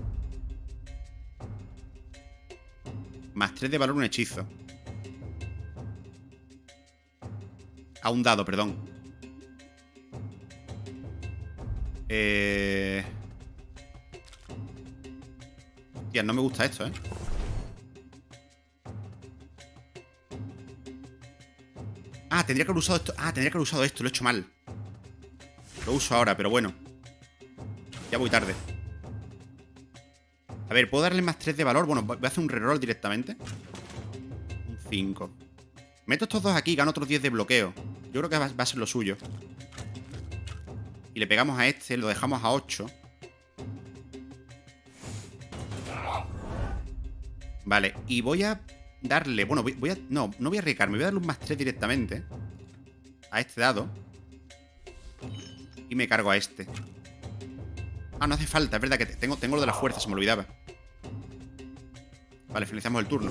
Más 3 de valor un hechizo. A un dado, perdón. Tía, no me gusta esto, ¿eh? Ah, tendría que haber usado esto. Ah, tendría que haber usado esto. Lo he hecho mal. Lo uso ahora, pero bueno. Ya voy tarde. A ver, ¿puedo darle más 3 de valor? Bueno, voy a hacer un reroll directamente. Un 5. Meto estos dos aquí y gano otros 10 de bloqueo. Yo creo que va a ser lo suyo. Y le pegamos a este, lo dejamos a 8. Vale, y voy a darle... Bueno, no voy a arriesgarme. Voy a darle un más 3 directamente a este dado. Y me cargo a este. Ah, no hace falta, es verdad que tengo lo de la fuerza, se me olvidaba. Vale, finalizamos el turno.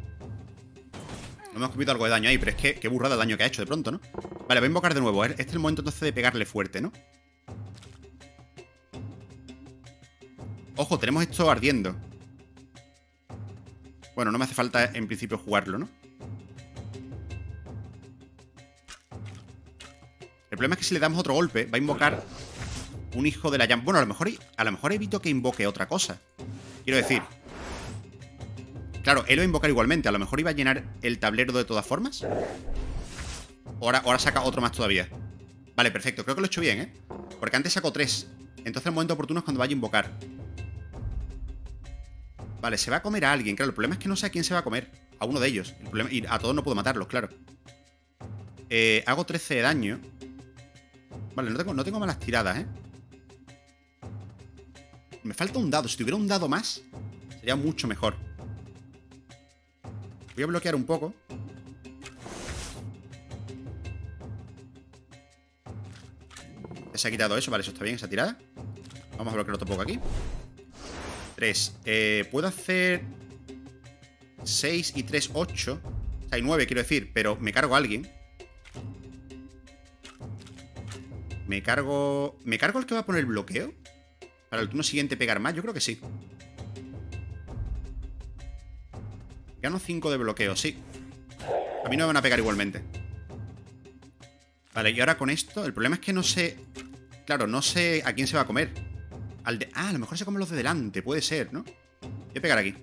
No hemos comido algo de daño ahí, pero es que qué burrada de daño que ha hecho de pronto, ¿no? Vale, voy a invocar de nuevo. Este es el momento entonces de pegarle fuerte, ¿no? Ojo, tenemos esto ardiendo. Bueno, no me hace falta en principio jugarlo, ¿no? El problema es que si le damos otro golpe, va a invocar un hijo de la llama. Bueno, a lo mejor evito que invoque otra cosa. Quiero decir... Claro, él lo va a invocar igualmente. A lo mejor iba a llenar el tablero de todas formas. Ahora saca otro más todavía. Vale, perfecto. Creo que lo he hecho bien, ¿eh? Porque antes sacó 3. Entonces el momento oportuno es cuando vaya a invocar. Vale, se va a comer a alguien. Claro, el problema es que no sé a quién se va a comer. a uno de ellos. El problema, y a todos no puedo matarlos, claro. Hago 13 de daño. Vale, no tengo malas tiradas, ¿eh? Me falta un dado. Si tuviera un dado más, sería mucho mejor. Voy a bloquear un poco. Ya se ha quitado eso. Vale, eso está bien, esa tirada. Vamos a bloquear otro poco aquí. 3. Puedo hacer 6 y 3, 8. O sea, hay 9, quiero decir. Pero me cargo a alguien. Me cargo el que va a poner bloqueo. Para el turno siguiente pegar más. Yo creo que sí. Gano 5 de bloqueo, sí. A mí no me van a pegar igualmente. Vale, y ahora con esto, el problema es que no sé... Claro, no sé a quién se va a comer. Ah, a lo mejor se comen los de delante, puede ser, ¿no? Voy a pegar aquí.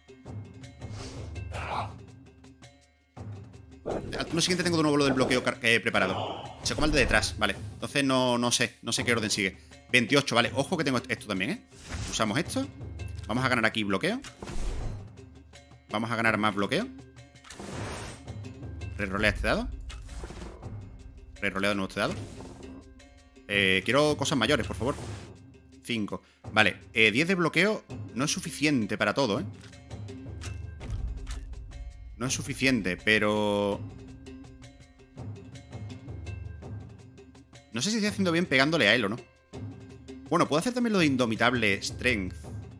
Al turno siguiente tengo de nuevo lo del bloqueo preparado. Se come el de detrás, vale. Entonces no sé qué orden sigue. 28, vale. Ojo que tengo esto también, ¿eh? Usamos esto. Vamos a ganar aquí bloqueo. Vamos a ganar más bloqueo. Rerolea este dado. Rerolea de nuevo este dado. Quiero cosas mayores, por favor. 5. Vale, 10 de bloqueo no es suficiente para todo, ¿eh? No es suficiente, pero... No sé si estoy haciendo bien pegándole a él o no. Bueno, puedo hacer también lo de Indomitable Strength.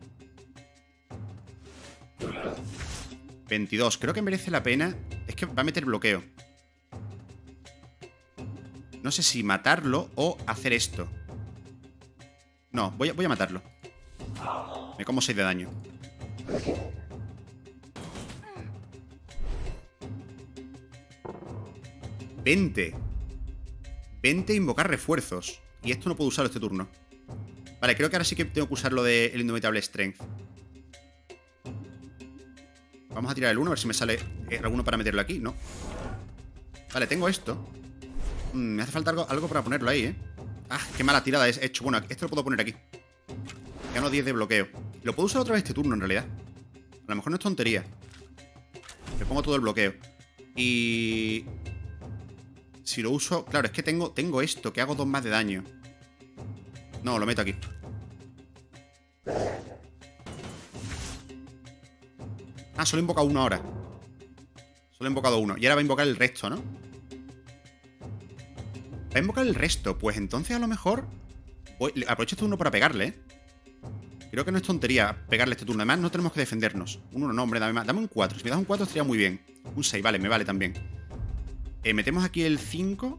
22. Creo que merece la pena. Es que va a meter bloqueo. No sé si matarlo o hacer esto. No, voy a matarlo. Me como 6 de daño. ¡20! 20 invocar refuerzos. Y esto no puedo usarlo este turno. Vale, creo que ahora sí que tengo que usar lo del Indomitable Strength. Vamos a tirar el 1, a ver si me sale alguno para meterlo aquí. No. Vale, tengo esto. Me hace falta algo para ponerlo ahí, ¿eh? Ah, qué mala tirada he hecho. Bueno, esto lo puedo poner aquí. Gano 10 de bloqueo. Lo puedo usar otra vez este turno, en realidad. A lo mejor no es tontería. Le pongo todo el bloqueo. Y... si lo uso... Claro, es que tengo esto, que hago 2 más de daño. No, lo meto aquí. Ah, solo he invocado uno ahora. Solo he invocado uno. Y ahora va a invocar el resto, ¿no? Va a invocar el resto. Pues entonces a lo mejor... aprovecho este turno para pegarle, ¿eh? Creo que no es tontería pegarle este turno. Además, no tenemos que defendernos. Un 1 no, hombre, dame un 4. Si me das un 4 estaría muy bien. Un 6, vale, me vale también. Metemos aquí el 5.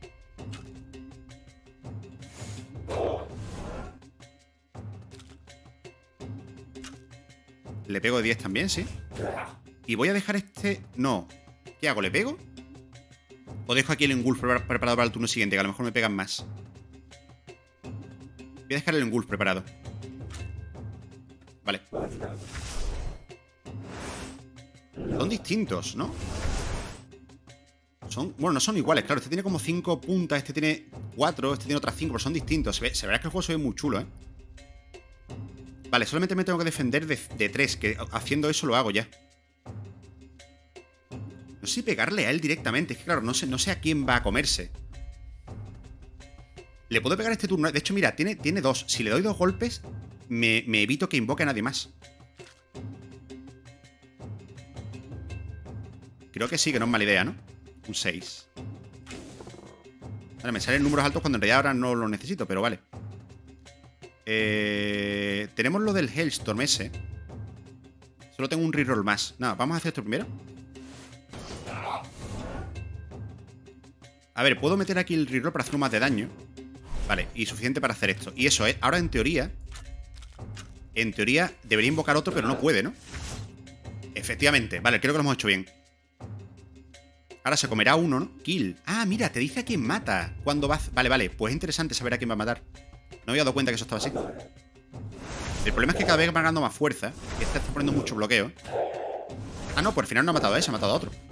Le pego de 10 también, sí. Y voy a dejar este... No. ¿Qué hago? ¿Le pego? O dejo aquí el engulf preparado para el turno siguiente, que a lo mejor me pegan más. Voy a dejar el engulf preparado. Vale. Son distintos, ¿no? Bueno, no son iguales, claro. Este tiene como 5 puntas, este tiene 4, este tiene otras 5, pero son distintos. Se verá que el juego se ve muy chulo, ¿eh? Vale, solamente me tengo que defender de 3, que haciendo eso lo hago ya. No sé si pegarle a él directamente. Es que claro, no sé a quién va a comerse. Le puedo pegar este turno. De hecho, mira, tiene 2. Si le doy 2 golpes, me evito que invoque a nadie más. Creo que sí, que no es mala idea, ¿no? Un 6. Vale, me salen números altos cuando en realidad ahora no lo necesito, pero vale. Tenemos lo del Hailstorm ese. Solo tengo un reroll más. Nada, vamos a hacer esto primero. A ver, puedo meter aquí el reroll para hacer más de daño. Vale, y suficiente para hacer esto. Y eso, ahora en teoría debería invocar otro, pero no puede, ¿no? Efectivamente, vale, creo que lo hemos hecho bien. Ahora se comerá uno, ¿no? Kill. Ah, mira, te dice a quién mata. Cuando va... Vale, pues es interesante saber a quién va a matar. No me había dado cuenta que eso estaba así. El problema es que cada vez va ganando más fuerza. Y está poniendo mucho bloqueo. Ah, no, pues al final no ha matado a ese, ha matado a otro.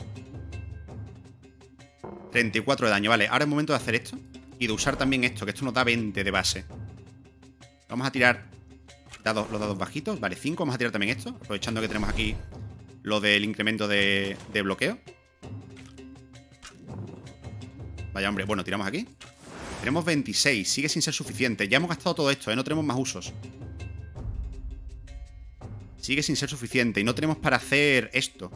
34 de daño, vale. Ahora es momento de hacer esto. Y de usar también esto, que esto nos da 20 de base. Vamos a tirar los dados bajitos. Vale, 5. Vamos a tirar también esto, aprovechando que tenemos aquí lo del incremento de bloqueo. Vaya, hombre. Bueno, tiramos aquí. Tenemos 26. Sigue sin ser suficiente. Ya hemos gastado todo esto, ¿eh? No tenemos más usos. Sigue sin ser suficiente. Y no tenemos para hacer esto.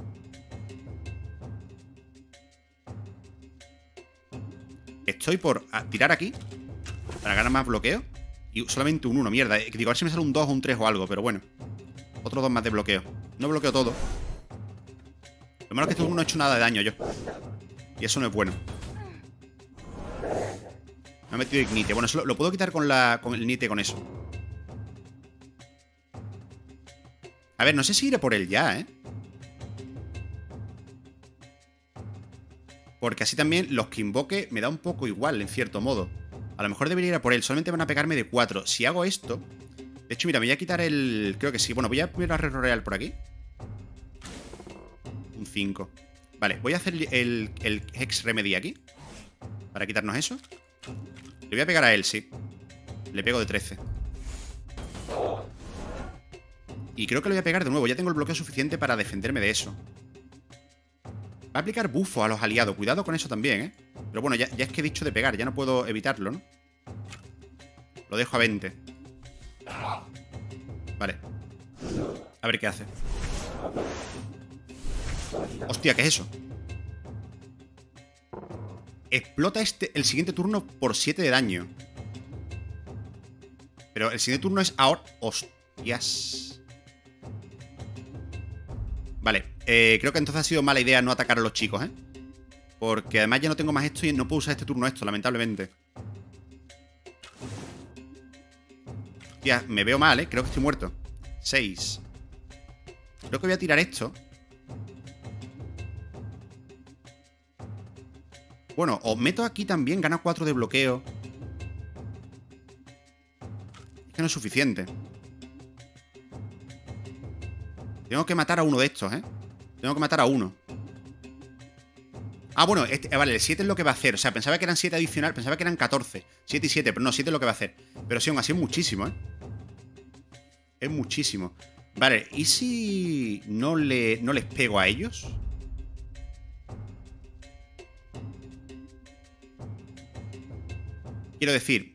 Estoy por tirar aquí para ganar más bloqueo. Y solamente un 1, mierda. Digo, a ver si me sale un 2 o un 3 o algo, pero bueno. Otros 2 más de bloqueo. No bloqueo todo. Lo malo es que este turno no he hecho nada de daño yo. Y eso no es bueno. Me ha metido Ignite. Bueno, eso lo puedo quitar con el Ignite con eso. A ver, no sé si iré por él ya, ¿eh? Porque así también los que invoque me da un poco igual, en cierto modo. A lo mejor debería ir a por él. Solamente van a pegarme de 4. Si hago esto... De hecho, mira, me voy a quitar el... Creo que sí. Bueno, voy a poner a Reroreal por aquí. Un 5. Vale, voy a hacer el Hex Remedy aquí. Para quitarnos eso. Le voy a pegar a él, sí. Le pego de 13. Y creo que le voy a pegar de nuevo. Ya tengo el bloqueo suficiente para defenderme de eso. Va a aplicar bufo a los aliados. Cuidado con eso también, ¿eh? Pero bueno, ya es que he dicho de pegar. Ya no puedo evitarlo, ¿no? Lo dejo a 20. Vale. A ver qué hace. Hostia, ¿qué es eso? Explota el siguiente turno por 7 de daño. Pero el siguiente turno es ahora... Hostias. Vale, creo que entonces ha sido mala idea no atacar a los chicos, ¿eh? Porque además ya no tengo más esto y no puedo usar este turno esto, lamentablemente. Hostia, me veo mal, ¿eh? Creo que estoy muerto. 6. Creo que voy a tirar esto. Bueno, os meto aquí también, gana 4 de bloqueo. Es que no es suficiente. Tengo que matar a uno de estos, ¿eh? Tengo que matar a uno. Ah, bueno, vale, el 7 es lo que va a hacer. O sea, pensaba que eran 7 adicional, pensaba que eran 14. 7 y 7, pero no, 7 es lo que va a hacer. Pero sí, aún así es muchísimo, ¿eh? Es muchísimo. Vale, ¿y si no les pego a ellos? Quiero decir...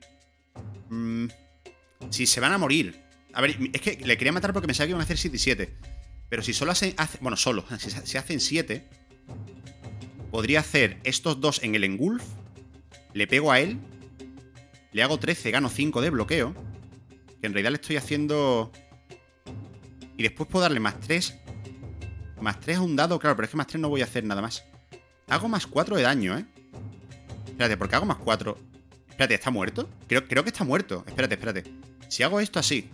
si se van a morir. A ver, es que le quería matar porque pensaba que iban a hacer 7 y 7. Pero si solo bueno, solo. Si hacen 7, podría hacer estos dos en el Engulf. Le pego a él. Le hago 13, gano 5 de bloqueo. Que en realidad le estoy haciendo... Y después puedo darle más 3. Más 3 a un dado, claro, pero es que más 3 no voy a hacer nada más. Hago más 4 de daño, ¿eh? Espérate, ¿por qué hago más 4? Espérate, ¿está muerto? Creo que está muerto. Espérate. Si hago esto así...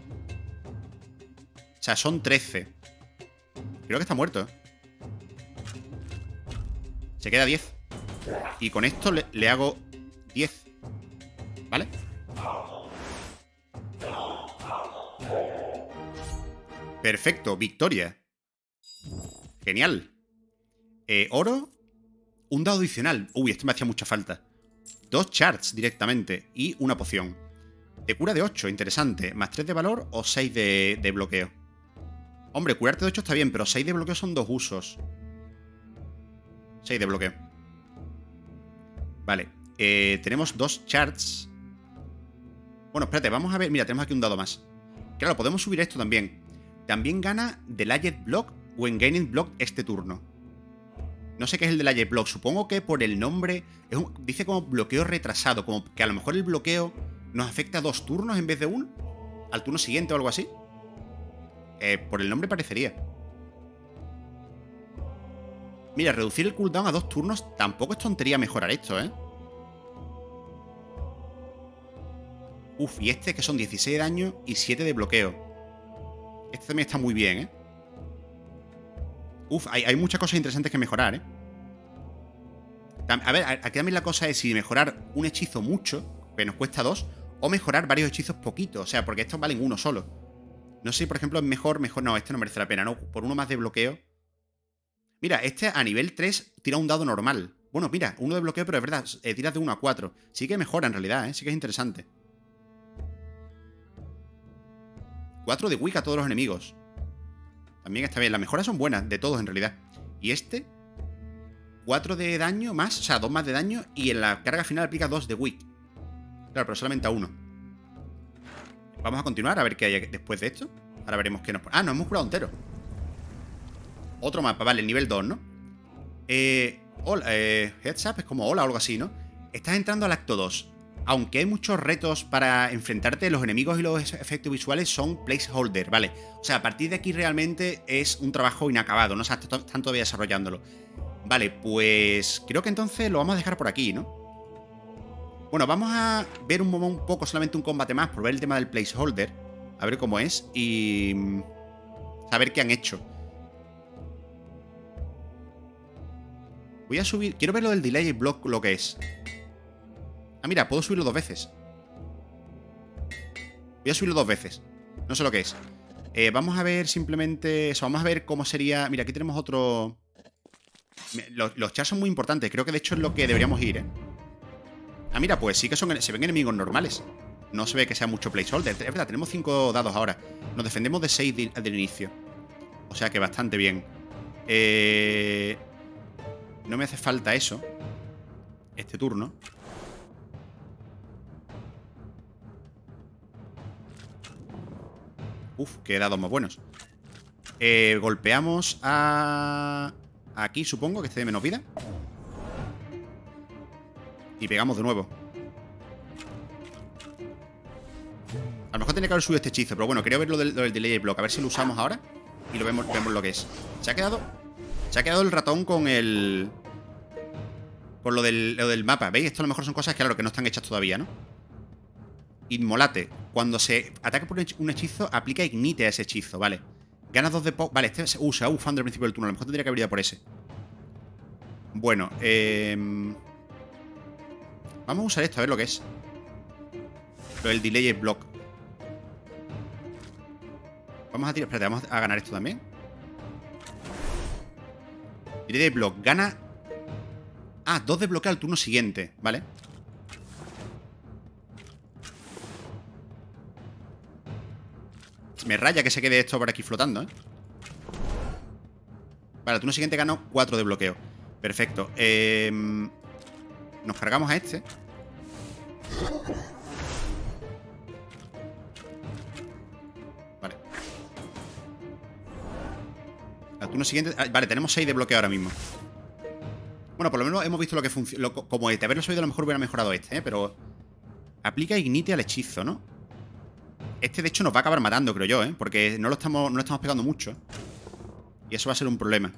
O sea, son 13. Creo que está muerto, ¿eh? Se queda 10. Y con esto le hago 10. ¿Vale? Perfecto, victoria. Genial. Oro. Un dado adicional. Uy, esto me hacía mucha falta. 2 charts directamente. Y una poción. Te cura de 8, interesante. ¿Más 3 de valor o 6 de bloqueo? Hombre, curarte de 8 está bien, pero 6 de bloqueo son 2 usos. 6 de bloqueo. Vale. Tenemos 2 charts. Bueno, espérate, vamos a ver. Mira, tenemos aquí un dado más. Claro, podemos subir esto también. También gana Delayed Block o Engaining Block este turno. No sé qué es el Delayed Block. Supongo que por el nombre... dice como bloqueo retrasado. Como que a lo mejor el bloqueo nos afecta a 2 turnos en vez de 1. Al turno siguiente o algo así. Por el nombre parecería. Mira, reducir el cooldown a 2 turnos tampoco es tontería mejorar esto, ¿eh? Uf, y este que son 16 de daño y 7 de bloqueo. Este también está muy bien, ¿eh? Uf, hay muchas cosas interesantes que mejorar, ¿eh? A ver, aquí también la cosa es si mejorar un hechizo mucho, que nos cuesta 2, o mejorar varios hechizos poquito. O sea, porque estos valen uno solo. No sé si, por ejemplo, es mejor... No, este no merece la pena, ¿no? Por uno más de bloqueo. Mira, este a nivel 3 tira un dado normal. Bueno, mira, uno de bloqueo, pero es verdad, tiras de 1 a 4. Sí que mejora en realidad, ¿eh? Sí que es interesante. 4 de Wick a todos los enemigos. También está bien. Las mejoras son buenas, de todos en realidad. Y este, 4 de daño más, o sea, 2 más de daño. Y en la carga final aplica 2 de weak. Claro, pero solamente a 1. Vamos a continuar a ver qué hay después de esto. Ahora veremos qué nos... Ah, nos hemos curado entero. Otro mapa, vale, el nivel 2, ¿no? Hola, heads up es como hola o algo así, ¿no? Estás entrando al acto 2. Aunque hay muchos retos para enfrentarte, los enemigos y los efectos visuales son placeholder, ¿vale? O sea, a partir de aquí realmente es un trabajo inacabado, ¿no? O sea, están todavía desarrollándolo. Vale, pues creo que entonces lo vamos a dejar por aquí, ¿no? Bueno, vamos a ver un poco, solamente un combate más, por ver el tema del placeholder. A ver cómo es y... saber qué han hecho. Voy a subir... Quiero ver lo del delay block, lo que es. Ah, mira, puedo subirlo 2 veces. Voy a subirlo 2 veces. No sé lo que es. Vamos a ver simplemente... Eso, vamos a ver cómo sería... Mira, aquí tenemos otro... Los chars son muy importantes. Creo que de hecho es lo que deberíamos ir, ¿eh? Ah, mira, pues sí que se ven enemigos normales. No se ve que sea mucho placeholder. Es verdad, tenemos 5 dados ahora. Nos defendemos de 6 del inicio. O sea que bastante bien. No me hace falta eso este turno. Uf, qué dados más buenos. Golpeamos a... aquí, supongo, que esté de menos vida. Y pegamos de nuevo. A lo mejor tenía que haber subido este hechizo, pero bueno, quería ver lo del delay block. A ver si lo usamos ahora y lo vemos lo que es. Se ha quedado el ratón con el... con lo del mapa. ¿Veis? Esto a lo mejor son cosas que, claro, que no están hechas todavía, ¿no? Inmolate. Cuando se ataca por un hechizo, aplica ignite a ese hechizo, vale. Ganas 2 de pop. Vale, este se ha bufando al principio del turno. A lo mejor tendría que haber ido por ese. Bueno, vamos a usar esto, a ver lo que es. Lo del delay block. Vamos a tirar... Espérate, vamos a ganar esto también. Delay block. Gana... Ah, 2 de bloqueo al turno siguiente, ¿vale? Me raya que se quede esto por aquí flotando, ¿eh? Vale, al turno siguiente gano 4 de bloqueo. Perfecto. Nos cargamos a este. Vale. Al turno siguiente... vale, tenemos 6 de bloqueo ahora mismo. Bueno, por lo menos hemos visto lo que funciona. Como de haberlo subido, a lo mejor hubiera mejorado este, ¿eh? Pero... aplica ignite al hechizo, ¿no? Este, de hecho, nos va a acabar matando, creo yo, ¿eh? Porque no le estamos pegando mucho. Y eso va a ser un problema.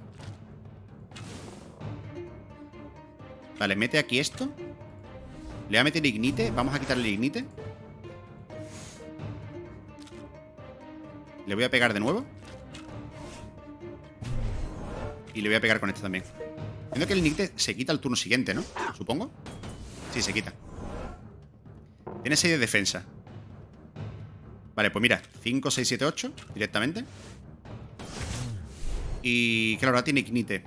Vale, mete aquí esto. Le voy a meter el ignite. Vamos a quitarle el ignite. Le voy a pegar de nuevo. Y le voy a pegar con este también. Entiendo que el ignite se quita al turno siguiente, ¿no? Supongo. Sí, se quita. Tiene 6 de defensa. Vale, pues mira, 5, 6, 7, 8 directamente. Y claro, ahora tiene ignite.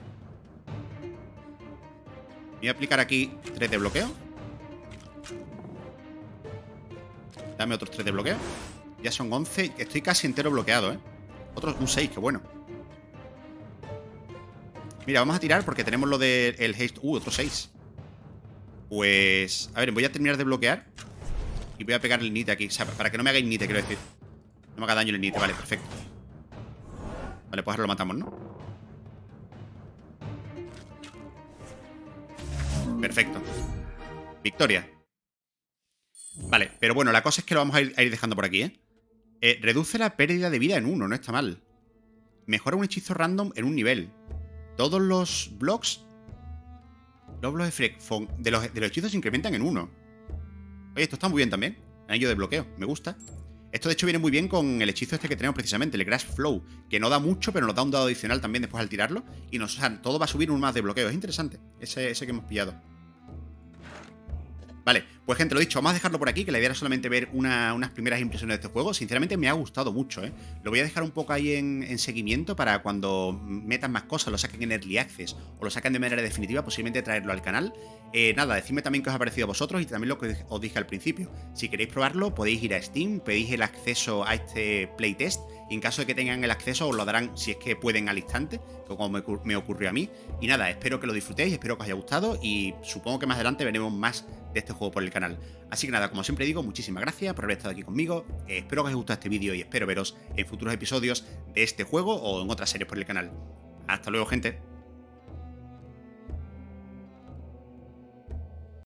Voy a aplicar aquí 3 de bloqueo. Dame otros 3 de bloqueo. Ya son 11. Estoy casi entero bloqueado, ¿eh? Un 6, qué bueno. Mira, vamos a tirar porque tenemos lo del haste. Otro 6. Pues... a ver, voy a terminar de bloquear. Y voy a pegar el ignite aquí. O sea, para que no me haga ignite, quiero decir. No me haga daño el ignite, vale, perfecto. Vale, pues ahora lo matamos, ¿no? Perfecto. Victoria. Vale, pero bueno, la cosa es que lo vamos a ir dejando por aquí, ¿eh? Reduce la pérdida de vida en 1, no está mal. Mejora un hechizo random en un nivel. Todos los blocks... los blocks de los hechizos se incrementan en 1. Oye, esto está muy bien también. Anillo de bloqueo, me gusta. Esto de hecho viene muy bien con el hechizo este que tenemos precisamente, el Grass Flow, que no da mucho, pero nos da un dado adicional también después al tirarlo. Y o sea, todo va a subir un más de bloqueo. Es interesante ese que hemos pillado. Vale, pues gente, lo dicho, vamos a dejarlo por aquí, que la idea era solamente ver unas primeras impresiones de este juego. Sinceramente me ha gustado mucho, ¿eh? Lo voy a dejar un poco ahí en seguimiento para cuando metan más cosas, lo saquen en Early Access o lo saquen de manera definitiva, posiblemente traerlo al canal. Nada, decidme también qué os ha parecido a vosotros y también lo que os dije al principio. Si queréis probarlo, podéis ir a Steam, pedís el acceso a este playtest y en caso de que tengan el acceso os lo darán si es que pueden al instante, como me ocurrió a mí. Y nada, espero que lo disfrutéis, espero que os haya gustado y supongo que más adelante veremos más de este juego por el canal. Así que nada, como siempre digo, muchísimas gracias por haber estado aquí conmigo, espero que os haya gustado este vídeo y espero veros en futuros episodios de este juego o en otras series por el canal. Hasta luego, gente.